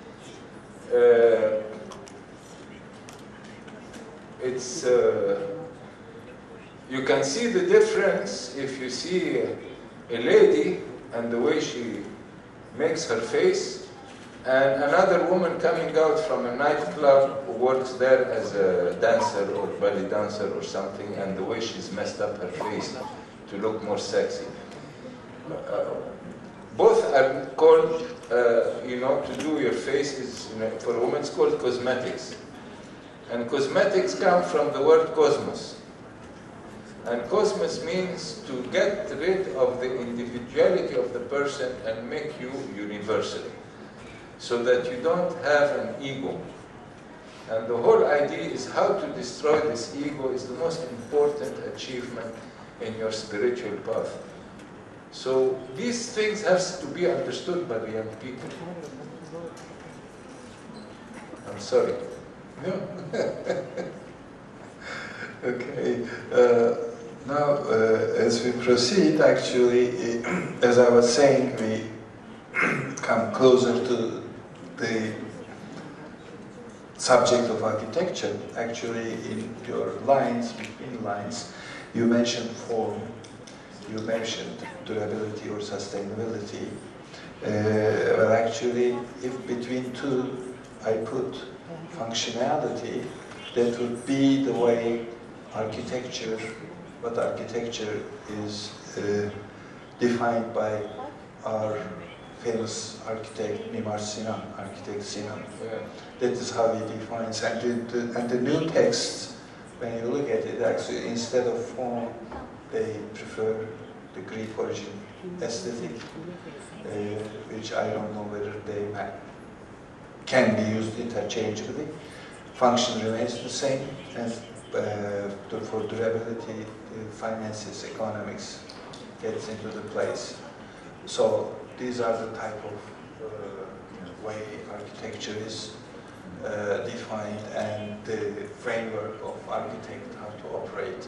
You can see the difference if you see a lady and the way she makes her face, and another woman coming out from a nightclub who works there as a dancer or belly dancer or something, and the way she's messed up her face to look more sexy. Both are called, to do your face is, for a woman, it's called cosmetics. And cosmetics come from the word cosmos. And cosmos means to get rid of the individuality of the person and make you universal, so that you don't have an ego. And the whole idea is how to destroy this ego is the most important achievement in your spiritual path. So these things have to be understood by the young people. I'm sorry. No. Okay. Now, as we proceed, actually, as I was saying, we come closer to the subject of architecture. Actually, in your lines, between lines, you mentioned form, you mentioned durability or sustainability. But actually, if between two I put functionality, that would be the way architecture, what architecture is defined by our famous architect Mimar Sinan, architect Sinan. Yeah. That is how he defines. And the new texts, when you look at it, actually instead of form, they prefer the Greek origin aesthetic, which I don't know whether they can be used interchangeably. Function remains the same, and for durability, finances, economics gets into the place. So these are the type of way architecture is defined, and the framework of architect how to operate.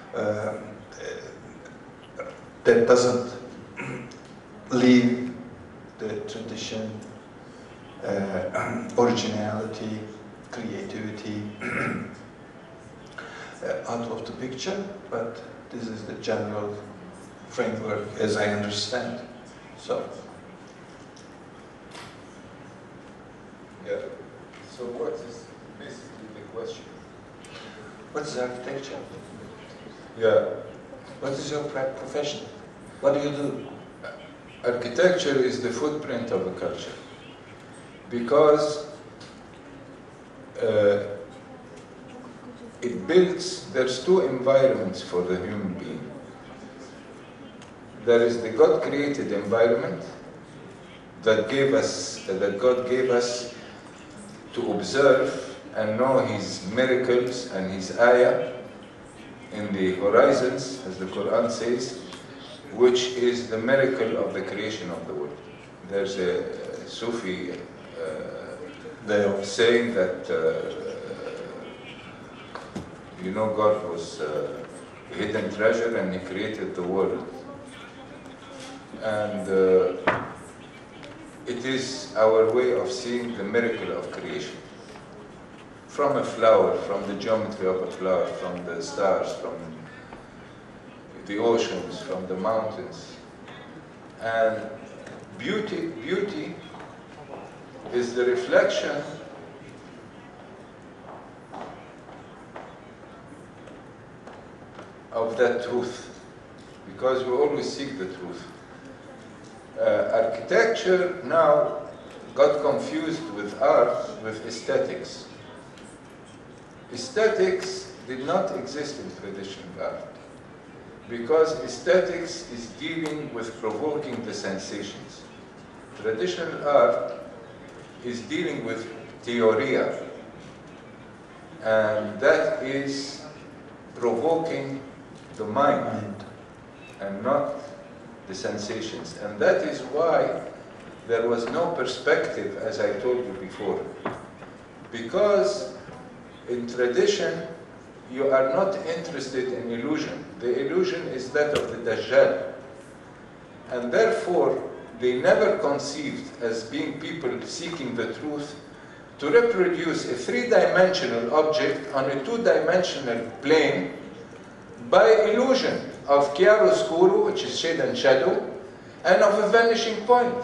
That doesn't leave the tradition, originality, creativity out of the picture, but this is the general framework as I understand. So, Yeah. So what is basically the question? what is architecture? Yeah. What is your profession? What do you do? Architecture is the footprint of a culture, because it builds, there's two environments for the human being. There is the God-created environment that God gave us to observe and know His miracles and His ayah in the horizons, as the Quran says, which is the miracle of the creation of the world. There's a Sufi saying that God was a hidden treasure and He created the world. And it is our way of seeing the miracle of creation. From a flower, from the geometry of a flower, from the stars, from the oceans, from the mountains. And beauty is the reflection of that truth, because we always seek the truth. Architecture now got confused with art, with aesthetics. Aesthetics did not exist in traditional art, because aesthetics is dealing with provoking the sensations. Traditional art is dealing with theoria, and that is provoking the mind and not the sensations. And that is why there was no perspective, as I told you before, because in tradition you are not interested in illusion. The illusion is that of the Dajjal, and therefore they never conceived as being people seeking the truth to reproduce a three-dimensional object on a two-dimensional plane by illusion of chiaroscuro, which is shade and shadow, and of a vanishing point.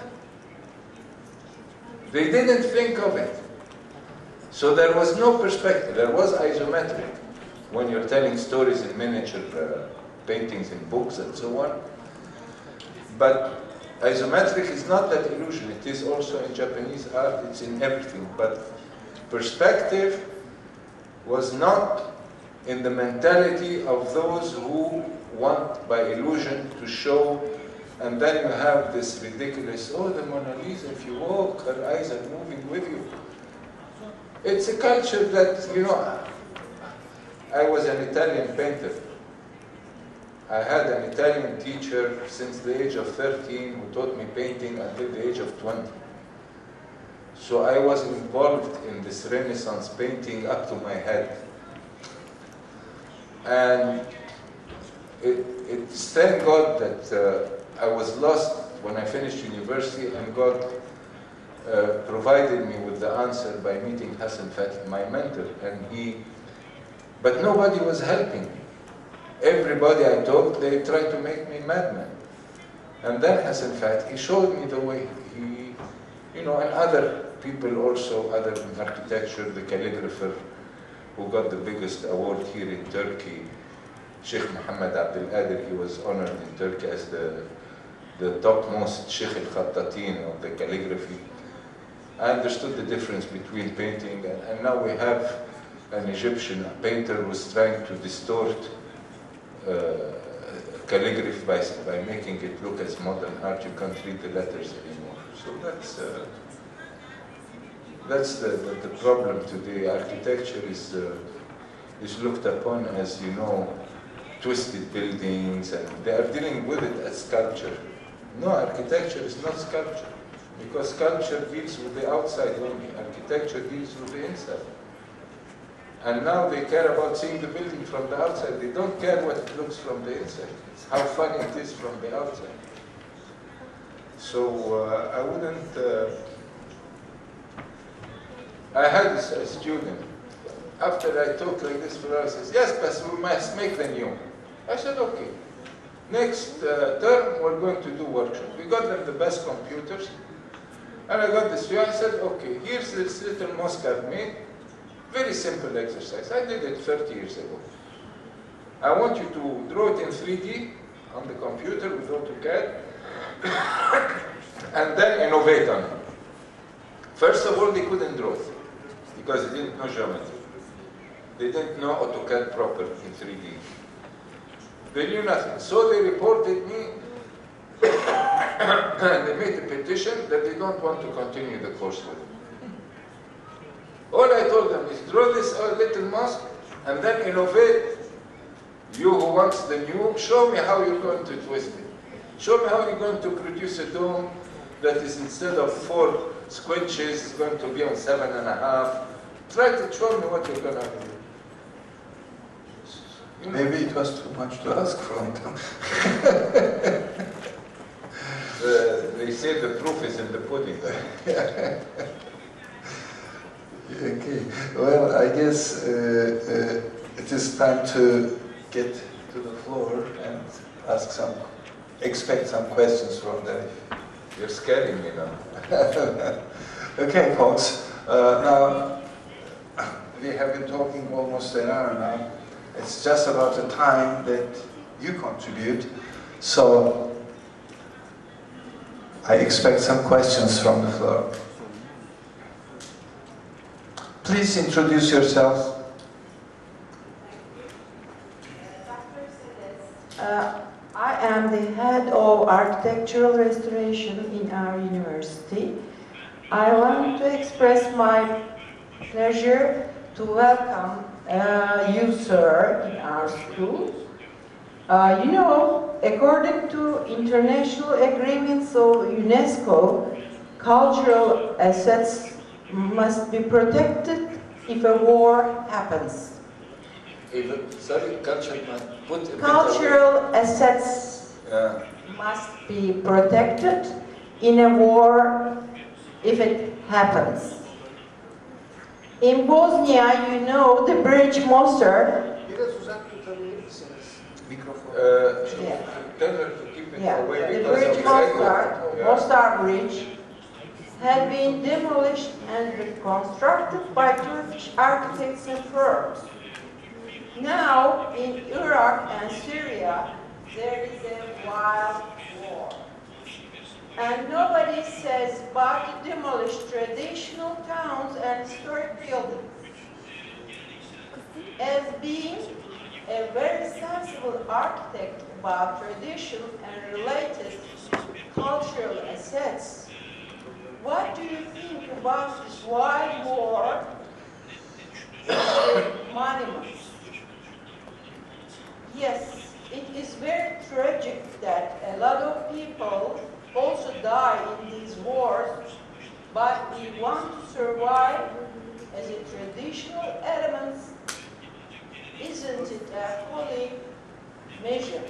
They didn't think of it. So there was no perspective. There was isometric when you're telling stories in miniature paintings in books and so on. But isometric is not that illusion. It is also in Japanese art. It's in everything. But perspective was not in the mentality of those who want by illusion to show, and then you have this ridiculous, oh, the Mona Lisa, if you walk, her eyes are moving with you. It's a culture that, I was an Italian painter. I had an Italian teacher since the age of 13 who taught me painting until the age of 20. So I was involved in this Renaissance painting up to my head. And it's thank God that I was lost when I finished university, and God provided me with the answer by meeting Hassan Fathy, my mentor, but nobody was helping me. Everybody I talked, they tried to make me madman. And then Hassan Fathy showed me the way. And other people also, other in architecture, the calligrapher who got the biggest award here in Turkey, Sheikh Muhammad Abdul Qadir, he was honored in Turkey as the the topmost Sheikh al-Khattatin of the calligraphy. I understood the difference between painting and now we have an Egyptian painter who's trying to distort calligraphy by making it look as modern art. You can't read the letters anymore. So that's the problem today. Architecture is looked upon as, you know, twisted buildings, and they are dealing with it as sculpture. No, architecture is not sculpture, because sculpture deals with the outside only. Architecture deals with the inside. And now they care about seeing the building from the outside. They don't care what it looks from the inside. It's how funny it is from the outside. So I wouldn't... I had a student, after I talked like this for hours, says, yes, but we must make the new. I said, okay. Next term, we're going to do workshop. We got them the best computers. And I got this view. I said, okay, here's this little mosque I've made. Very simple exercise. I did it 30 years ago. I want you to draw it in 3D on the computer with AutoCAD, and then innovate on it. First of all, they couldn't draw it, because they didn't know geometry. They didn't know AutoCAD proper in 3D. They knew nothing. So they reported me, and they made a petition that they don't want to continue the course with it. All I told them is draw this little mosque and then innovate. You who wants the new, show me how you're going to twist it. Show me how you're going to produce a dome that is, instead of 4 squinches, is going to be on 7.5. Try to show me what you're going to do. You know, maybe it was too much to ask from them. they say the proof is in the pudding. Okay, well, I guess it is time to get to the floor and expect some questions from them. You're scaring me now. Okay, folks, now we have been talking almost an hour now. It's just about the time that you contribute, so I expect some questions from the floor. Please introduce yourself. I am the head of architectural restoration in our university. I want to express my pleasure to welcome you, sir, in our school. You know, according to international agreements of UNESCO, cultural assets must be protected if a war happens. Cultural assets must be protected in a war if it happens. In Bosnia, you know, the bridge Mostar. The bridge Mostar Bridge had been demolished and reconstructed by Turkish architects and firms. Now, in Iraq and Syria, there is a wild war. And nobody says about to demolish traditional towns and historic buildings. As being a very sensible architect about tradition and related cultural assets, what do you think about this wild war with monuments? Yes, it is very tragic that a lot of people also die in these wars, but we want to survive as a traditional element. Isn't it a holy measure?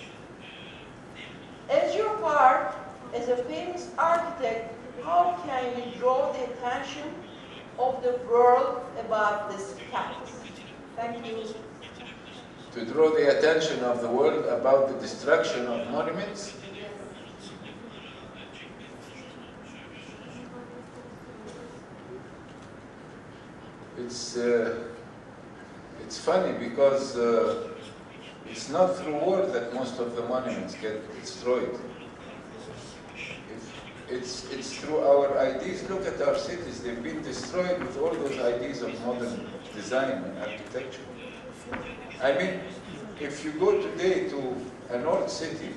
As your part, as a famous architect, how can you draw the attention of the world about this fact? Thank you. To draw the attention of the world about the destruction of monuments? It's funny because it's not through war that most of the monuments get destroyed. it's through our ideas. Look at our cities; they've been destroyed with all those ideas of modern design and architecture. I mean, if you go today to an old city,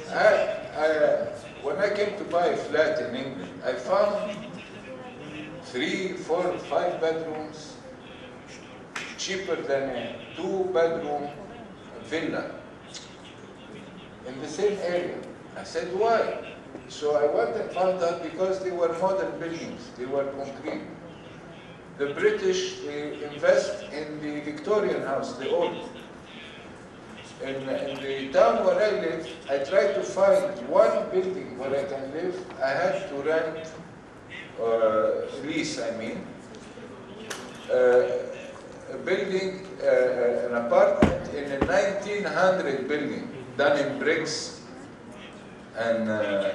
when I came to buy a flat in England, I found 3, 4, 5 bedrooms cheaper than a 2-bedroom villa in the same area. I said, why? So I went and found out because they were modern buildings, they were concrete. The British, they invest in the Victorian house, the old. In the town where I live, I tried to find one building where I can live. I had to rent, lease, I mean, a building, an apartment in a 1900 building, done in bricks and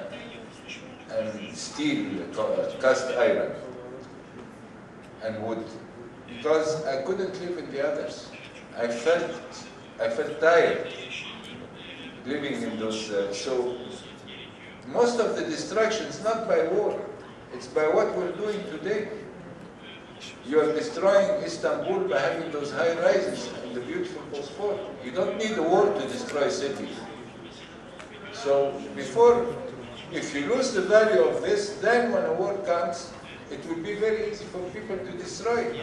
steel, cast iron, and wood, because I couldn't live in the others. I felt tired living in those. So most of the destruction is not by war; it's by what we're doing today. You are destroying Istanbul by having those high rises and the beautiful Bosphor. You don't need a war to destroy cities. So if you lose the value of this, then when a war comes, it will be very easy for people to destroy it.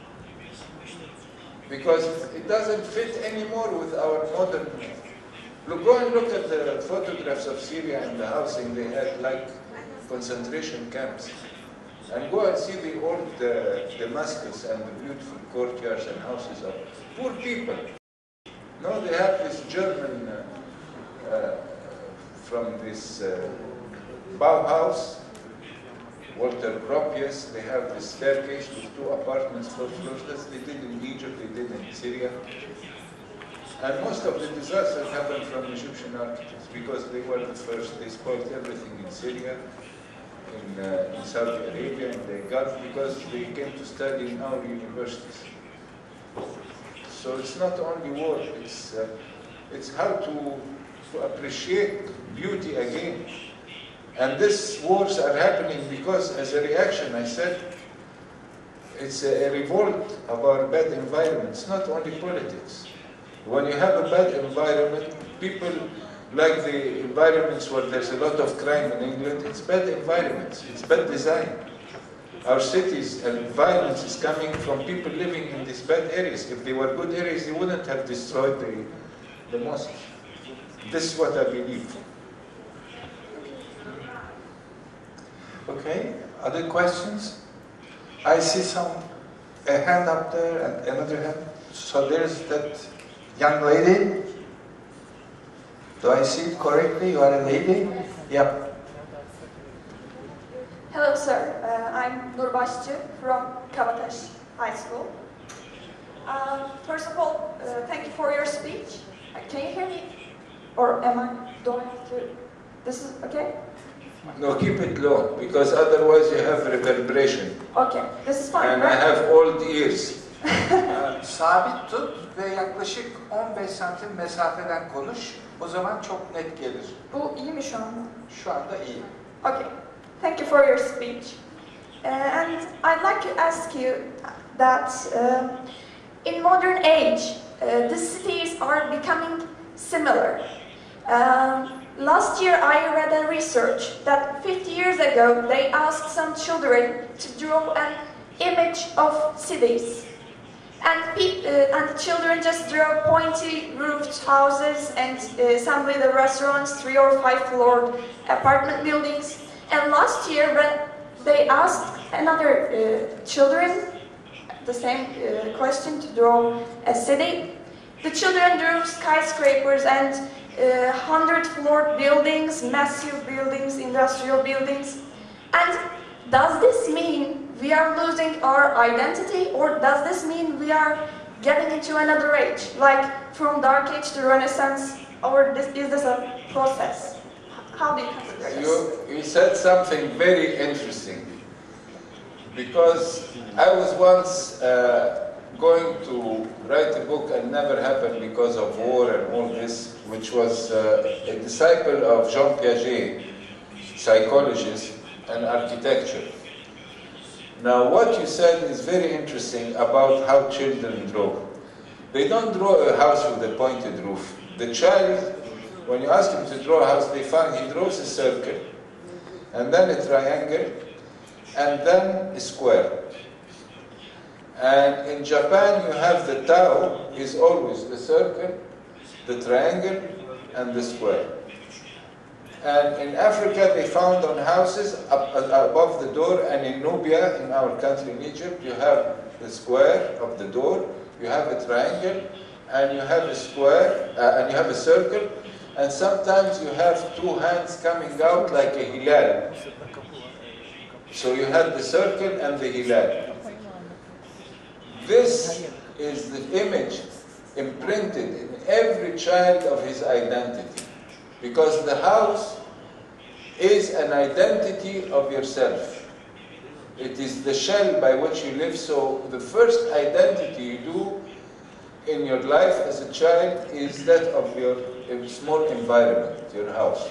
Because it doesn't fit anymore with our modern. Go and look at the photographs of Syria and the housing they had, like concentration camps. And go and see the old Damascus and the beautiful courtyards and houses of poor people. No, they have this German from this Bauhaus, Walter Gropius. They have this staircase with 2 apartments, 4 floors. That's they did in Egypt, they did in Syria. And most of the disasters happened from Egyptian architects because they were the first. They spoiled everything in Syria, in Saudi Arabia, in the Gulf, because they came to study in our universities. So it's not only war, it's how to appreciate beauty again. And these wars are happening because, as a reaction, I said, it's a revolt of our bad environment. It's not only politics. When you have a bad environment, people like the environments where there's a lot of crime in England, it's bad environments, it's bad design. Our cities and violence is coming from people living in these bad areas. If they were good areas, they wouldn't have destroyed the mosque. This is what I believe. Okay, other questions? I see a hand up there and another hand. So there's that young lady. Do I see it correctly? You are a lady? Yep. Hello, sir. I'm Nur Başçı from Kabataş High School. First of all, thank you for your speech. Can you hear me? Or am I going to... This is okay? No, keep it low, because otherwise you have reverberation. Okay, this is fine, And right? I have old ears. Sabit tut ve yaklaşık 15 santim mesafeden konuş. O zaman çok net gelir. Bu iyi mi şu anda? Şu anda iyi. Okay, thank you for your speech. And I'd like to ask you that in modern age, the cities are becoming similar. Last year I read a research that 50 years ago they asked some children to draw an image of cities. And the children just draw pointy roofed houses and some little restaurants, 3 or 5 floor apartment buildings. And last year when they asked another children the same question to draw a city, the children drew skyscrapers and 100-floor buildings, massive buildings, industrial buildings. And does this mean we are losing our identity, or does this mean we are getting into another age, like from Dark Age to Renaissance, or is this a process? How do you consider this? You said something very interesting, because I was once going to write a book and never happened because of war and all this, which was a disciple of Jean Piaget, psychologist, and architecture. Now, what you said is very interesting about how children draw. They don't draw a house with a pointed roof. The child, when you ask him to draw a house, he draws a circle, and then a triangle, and then a square. And in Japan, you have the Tao is always the circle, the triangle, and the square. And in Africa, they found on houses above the door, and in Nubia, in our country, in Egypt, you have the square of the door, you have a triangle, and you have a square, and you have a circle, and sometimes you have two hands coming out like a hilal. So you have the circle and the hilal. This is the image imprinted in every child of his identity. Because the house is an identity of yourself. It is the shell by which you live. So the first identity you do in your life as a child is that of your small environment, your house.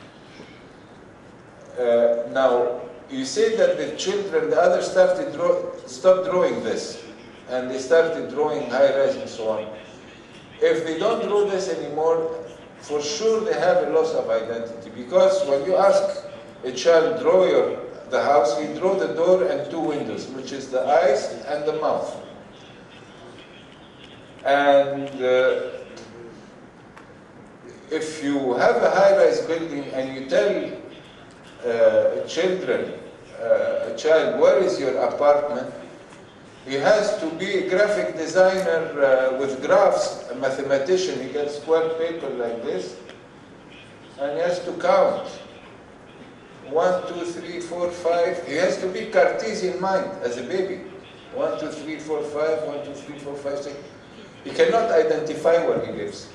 Now, you say that the children, the others stopped drawing this, and they started drawing high-rise and so on. If they don't draw this anymore, for sure they have a loss of identity, because when you ask a child draw the house, he draw the door and two windows, which is the eyes and the mouth. And if you have a high-rise building and you tell a child, where is your apartment? He has to be a graphic designer with graphs, a mathematician. He gets square paper like this, and he has to count. 1, 2, 3, 4, 5. He has to be Cartesian mind as a baby. 1, 2, 3, 4, 5. 1, 2, 3, 4, 5, 6. He cannot identify where he lives.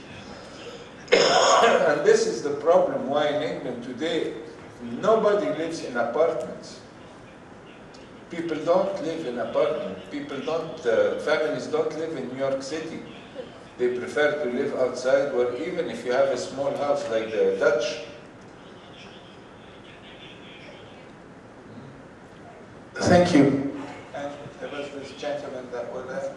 And this is the problem why in England today nobody lives in apartments. People don't live in apartments. Families don't live in New York City. They prefer to live outside, where even if you have a small house like the Dutch. Thank you. And there was this gentleman that was there.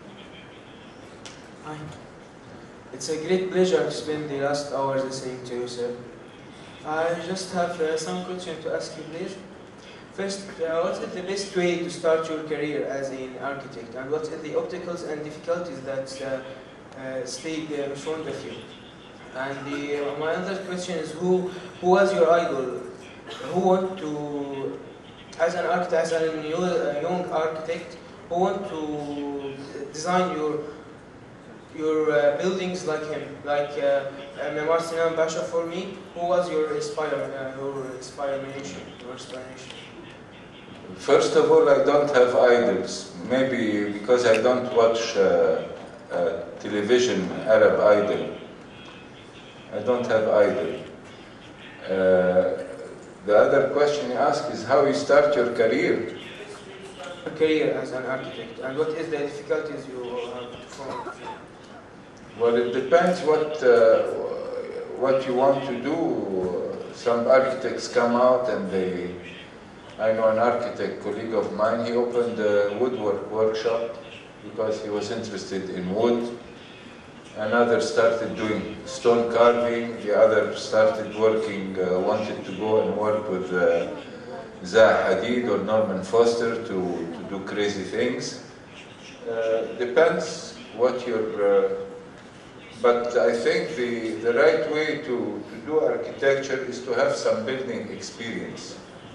Hi. It's a great pleasure to spend the last hours listening to you, sir. I just have some questions to ask you, please. First, what is the best way to start your career as an architect, and what are the obstacles and difficulties that stay in front of you? And my other question is, who was your idol? Who want to, as an architect, as a young architect, who want to design your buildings like him, like Memar Sinan Pasha for me? Who was your inspiration? First of all, I don't have idols. Maybe because I don't watch television, Arab Idol. I don't have idol. The other question you ask is how you start your career. Career as an architect, and what is the difficulties you have to follow? Well, it depends what you want to do. Some architects come out and I know an architect colleague of mine, he opened a woodwork workshop because he was interested in wood. Another started doing stone carving, the other started working, wanted to go and work with Zaha Hadid or Norman Foster to do crazy things. Depends what your... but I think the right way to do architecture is to have some building experience.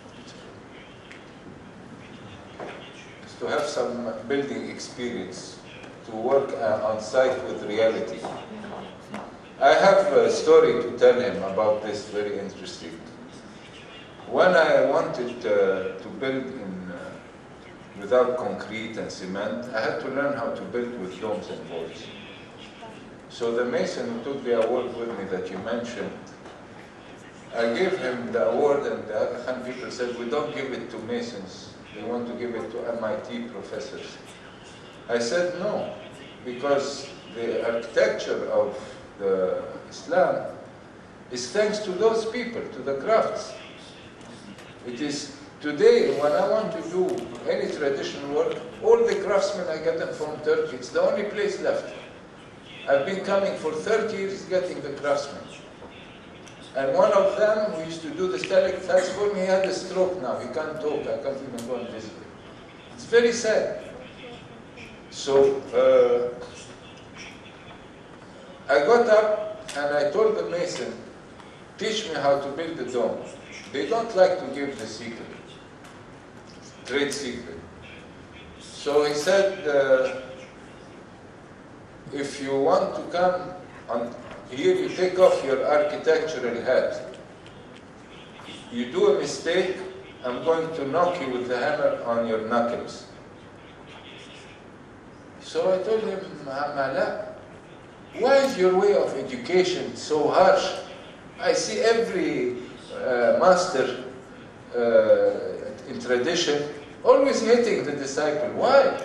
To have some building experience, to work on site with reality. I have a story to tell him about this, very interesting. When I wanted to build without concrete and cement, I had to learn how to build with domes and boards. So the mason who took the award with me that you mentioned, I gave him the award, and the Aga Khan people said, we don't give it to masons. We want to give it to MIT professors. I said no, because the architecture of the Islam is thanks to those people, to the crafts. It is Today, when I want to do any traditional work, all the craftsmen I get them from Turkey. It's the only place left. I've been coming for 30 years getting the craftsmen. And one of them, who used to do the Stelic festival, he had a stroke now. He can't talk. I can't even go and visit him. It's very sad. So, I got up and I told the mason, teach me how to build the dome. They don't like to give the secret, trade secret. So he said, if you want to come on here, you take off your architectural hat. You do a mistake, I'm going to knock you with the hammer on your knuckles. So I told him, Mala, why is your way of education so harsh? I see every master in tradition always hitting the disciple. Why?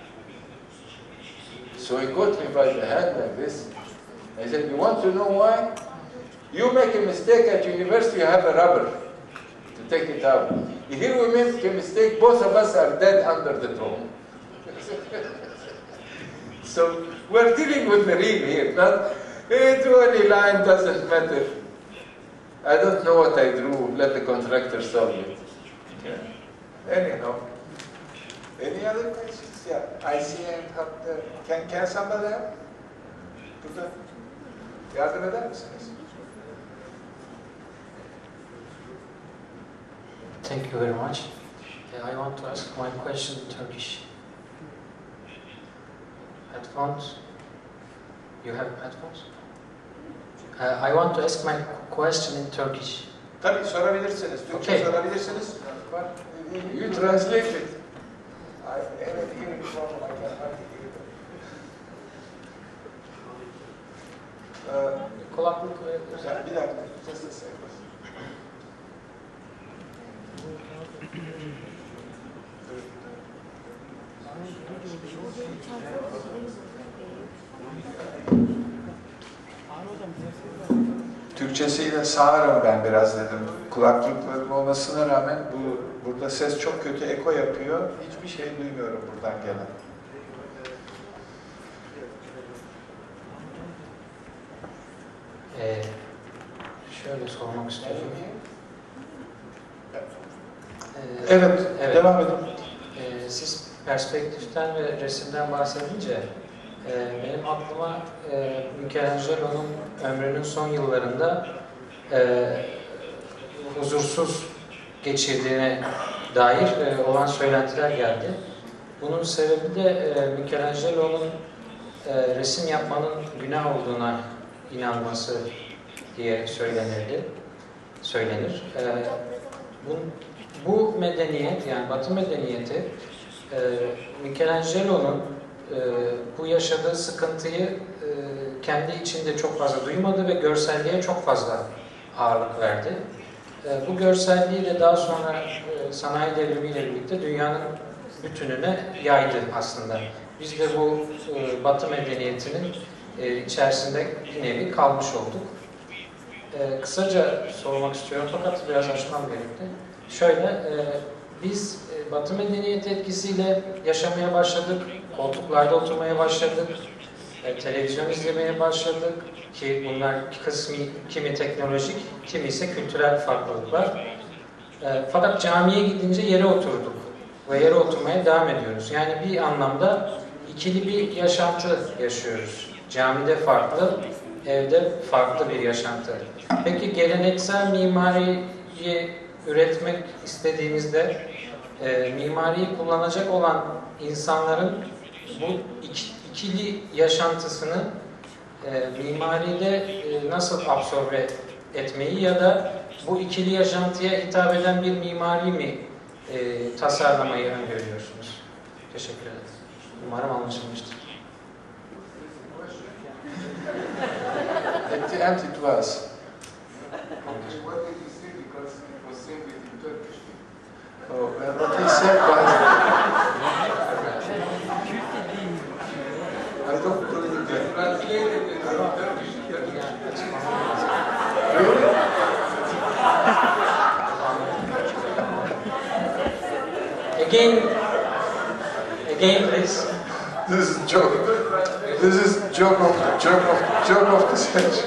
So he caught me by the hand like this. I said, you want to know why? You make a mistake at university, you have a rubber to take it out. Here we make a mistake, both of us are dead under the dome. So we're dealing with the real here, not do any line, doesn't matter. I don't know what I drew, let the contractor solve it. Yeah. Anyhow. Any other questions? Yeah, I see and can somebody help? Burada yardım eder misiniz? Thank you very much. I want to ask my question in Turkish. Headphones? You have headphones? I want to ask my question in Turkish. Tabii sorabilirsiniz. Türkçe Okay. sorabilirsiniz. You translate it. I have a hearing problem. I can hardly hear them. Kulaklık koyabiliriz. Bir dakika. Just a second. Türkçesiyle sağırım ben biraz dedim. Kulaklıklarım olmasına rağmen burada ses çok kötü eko yapıyor. Hiçbir şey duymuyorum buradan gelen. Şöyle sormak istiyorum. Evet, devam edin. Siz perspektiften ve resimden bahsedince benim aklıma Michelangelo'nun ömrünün son yıllarında huzursuz geçirdiğine dair olan söylentiler geldi. Bunun sebebi de Michelangelo'nun resim yapmanın günah olduğuna inanması diye söylenir. Bu medeniyet, yani Batı medeniyeti Michelangelo'nun bu yaşadığı sıkıntıyı kendi içinde çok fazla duymadı ve görselliğe çok fazla ağırlık verdi. Bu görselliği de daha sonra sanayi devrimiyle birlikte dünyanın bütününe yaydı aslında. Biz de bu Batı medeniyetinin içerisinde bir nevi kalmış olduk. Kısaca sormak istiyorum fakat biraz açmam gerekti. Şöyle, biz Batı medeniyeti etkisiyle yaşamaya başladık, koltuklarda oturmaya başladık, televizyon izlemeye başladık ki bunlar kimi teknolojik, kimi ise kültürel farklılıklar. Fakat camiye gidince yere oturduk ve yere oturmaya devam ediyoruz. Yani bir anlamda ikili bir yaşantı yaşıyoruz. Camide farklı, evde farklı bir yaşantı. Peki geleneksel mimariyi üretmek istediğimizde mimariyi kullanacak olan insanların bu ikili yaşantısını mimaride nasıl absorbe etmeyi ya da bu ikili yaşantıya hitap eden bir mimari mi tasarlamayı öngörüyorsunuz? Teşekkür ederim. Umarım anlaşılmıştır. At the end it was. What did you say? Because it was said in Turkish. Oh, well, what he said was, I don't believe that. Translated in Turkish. Really? Again, please. This is joke. This is joke of the century.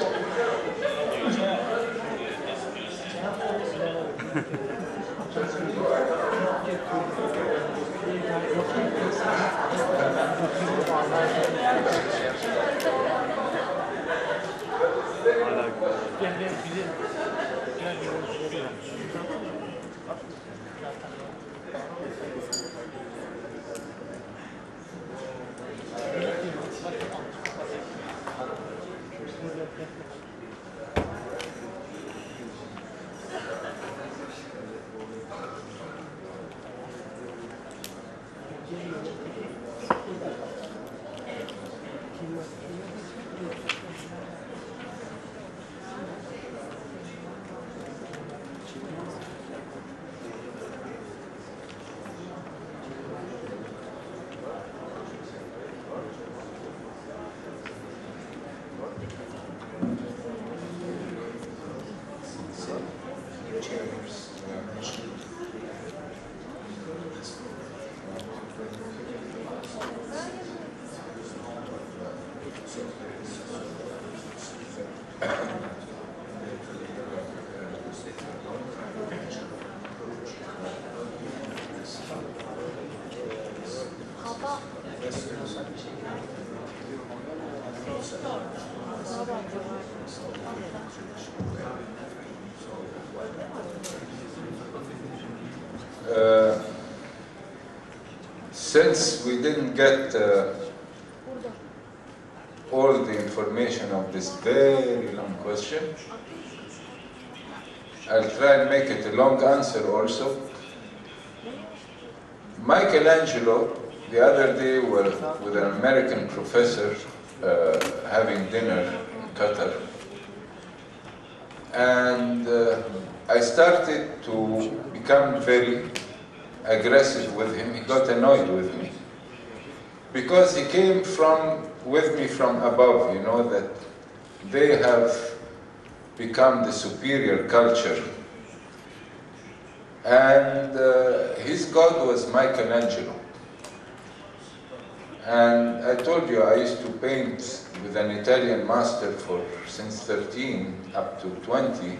Since we didn't get all the information of this very long question, I'll try and make it a long answer also. Michelangelo, the other day, was with an American professor having dinner in Qatar, and I started to become very aggressive with him. He got annoyed with me because he came with me from above, you know, that they have become the superior culture. And his god was Michelangelo. And I told you I used to paint with an Italian master since 13 up to 20.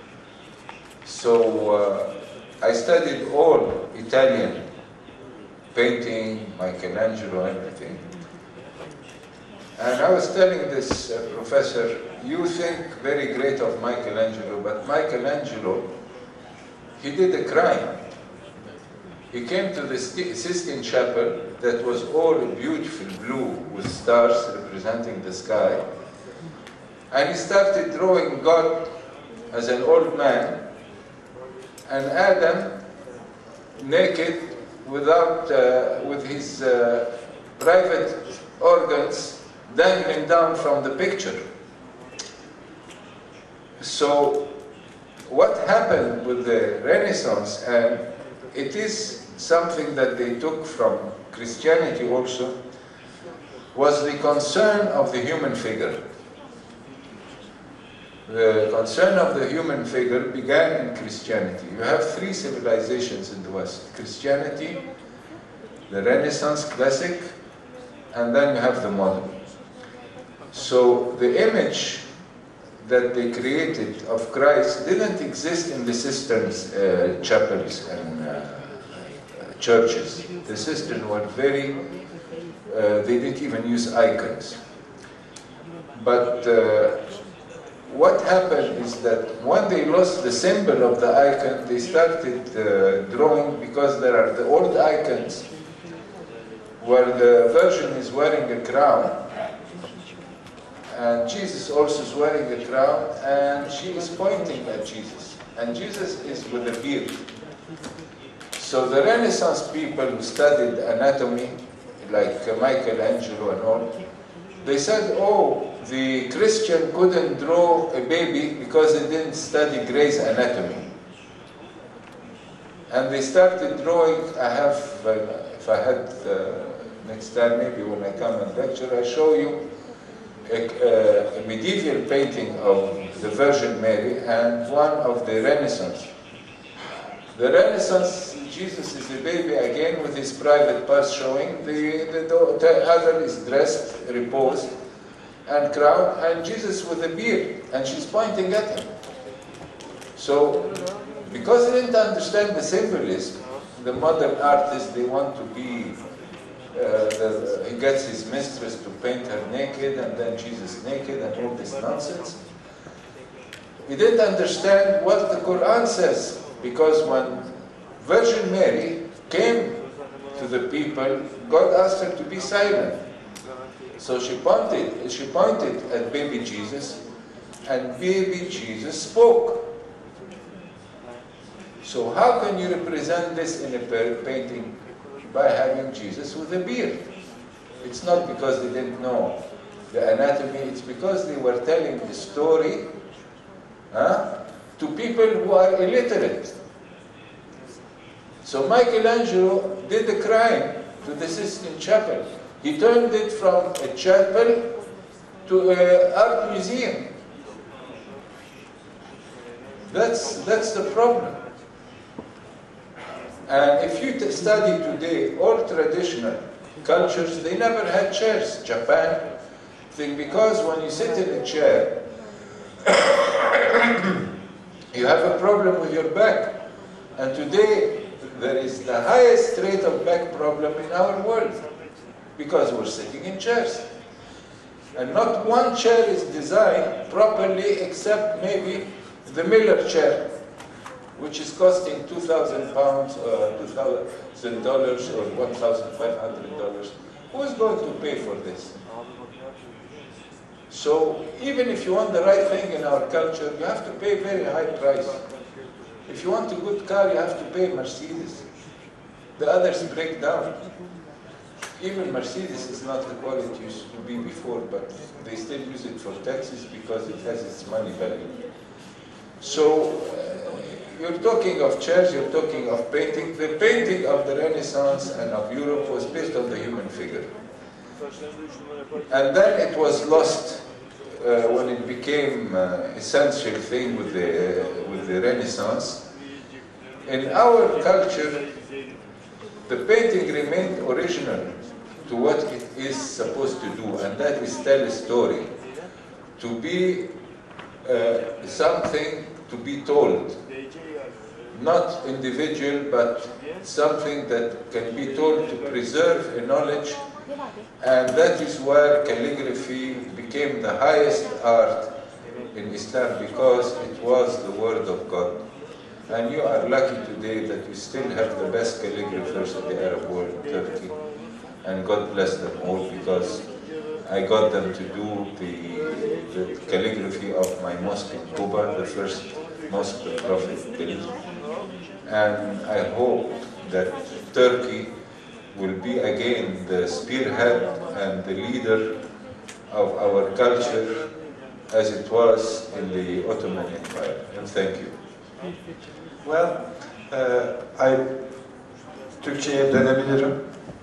So I studied all Italian painting, Michelangelo, everything. And I was telling this professor, you think very great of Michelangelo, but Michelangelo, he did a crime. He came to the Sistine Chapel that was all beautiful blue with stars representing the sky, and he started drawing God as an old man, and Adam naked with his private organs dangling down from the picture. So what happened with the Renaissance, and it is something that they took from Christianity also, was the concern of the human figure. The concern of the human figure began in Christianity. You have three civilizations in the West: Christianity, the Renaissance classic, and then you have the modern. So the image that they created of Christ didn't exist in the cisterns, chapels and churches. The cisterns were very, they didn't even use icons. But what happened is that when they lost the symbol of the icon, they started drawing, because there are the old icons where the Virgin is wearing a crown, and Jesus also is wearing a crown, and she is pointing at Jesus, and Jesus is with a beard. So the Renaissance people who studied anatomy, like Michelangelo and all, they said, oh, the Christian couldn't draw a baby because he didn't study Gray's Anatomy. And they started drawing. I have, if I had next time, maybe when I come and lecture, I show you a medieval painting of the Virgin Mary and one of the Renaissance. The Renaissance Jesus is the baby again with his private parts showing. The other is dressed, reposed, and crowned, and Jesus with a beard, and she's pointing at him. So, because they didn't understand the symbolism, the modern artists, they want to be, he gets his mistress to paint her naked, and then Jesus naked, and all this nonsense. He didn't understand what the Quran says, because when Virgin Mary came to the people, God asked her to be silent. So she pointed at baby Jesus, and baby Jesus spoke. So how can you represent this in a painting by having Jesus with a beard? It's not because they didn't know the anatomy, it's because they were telling a story to people who are illiterate. So Michelangelo did a crime to the Sistine Chapel. He turned it from a chapel to an art museum. That's the problem. And if you study today all traditional cultures, they never had chairs. Japan, because when you sit in a chair, you have a problem with your back. And today, there is the highest rate of back problem in our world, because we're sitting in chairs. And not one chair is designed properly except maybe the Miller chair, which is costing 2,000 pounds, $2,000 or $1,500. Who is going to pay for this? So even if you want the right thing in our culture, you have to pay very high price. If you want a good car, you have to pay Mercedes. The others break down. Even Mercedes is not the quality it used to be before, but they still use it for taxis because it has its money value. So you're talking of chairs, you're talking of painting. The painting of the Renaissance and of Europe was based on the human figure. And then it was lost when it became an essential thing with the Renaissance. In our culture, the painting remained original to what it is supposed to do, and that is tell a story, to be something to be told, not individual, but something that can be told to preserve a knowledge. And that is where calligraphy became the highest art in Islam, because it was the word of God. And you are lucky today that you still have the best calligraphers in the Arab world, Turkey. And God bless them all, because I got them to do the calligraphy of my mosque in Kuba, the first mosque the Prophet built. And I hope that Turkey will be again the spearhead and the leader of our culture as it was in the Ottoman Empire. And thank you. Well, Türkçe'ye dönebilirim.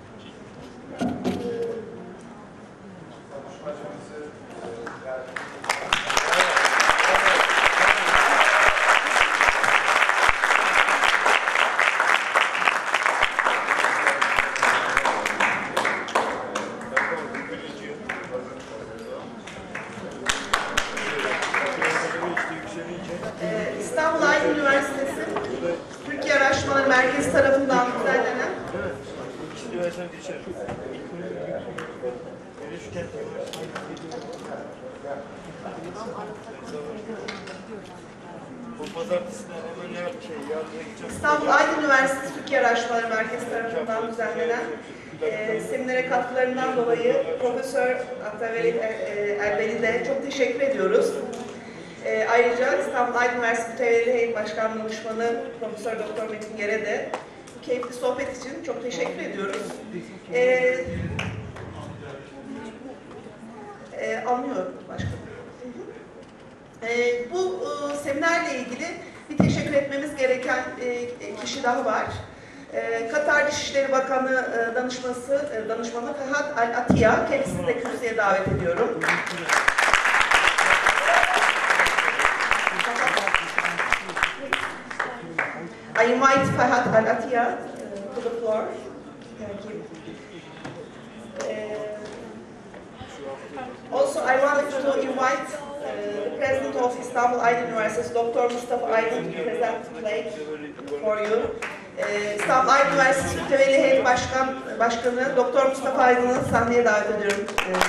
İstanbul Aydın Üniversitesi Türkiye Araştırmaları Merkezi tarafından düzenlenen İstanbul Aydın Üniversitesi Türkiye Araştırmaları Merkezi tarafından düzenlenen seminere katkılarından dolayı Profesör Atavelid Elbeli'de çok teşekkür ediyoruz. Ayrıca İstanbul Aydın Üniversitesi Mütevelli Heyet Başkanlığı Danışmanı Profesör Doktor Metin Yer'e de keyifli sohbet için çok teşekkür ediyoruz. Anlıyorum başkanım. Bu seminerle ilgili bir teşekkür etmemiz gereken kişi daha var. Katar Dışişleri Bakanı Danışmanı Ferhat Al-Atiya, kendisini de kürsüye davet ediyorum. I invite Ferhat Al-Atiya to the floor. Thank you. Also, I wanted to invite the president of Istanbul Aydın Üniversitesi, Dr. Mustafa Aydın, to present the plate for you. İstanbul Aydın Üniversitesi Müteveli Heyet Başkanı Dr. Mustafa Aydın'ı sahneye davet ediyorum.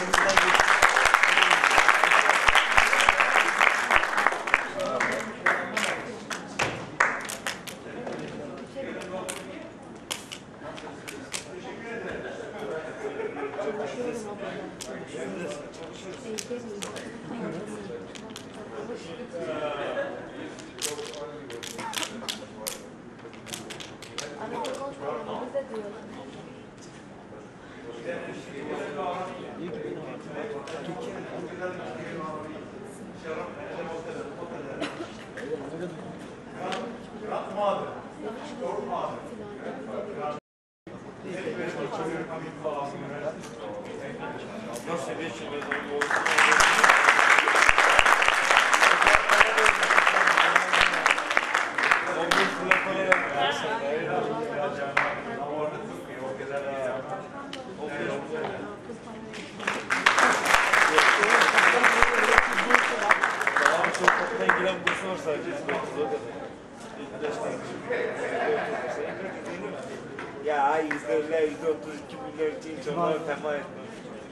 Ya %50, %32 milyon için hiç onları temas etmem.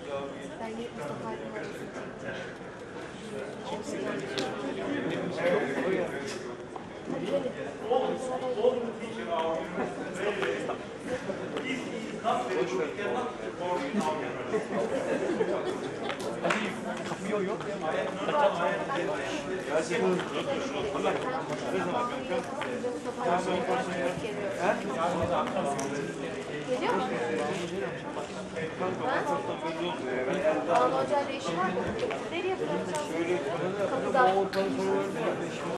Geliyor mu? Hocayla işi var mı? Nereye bırakacağız? Kapıda.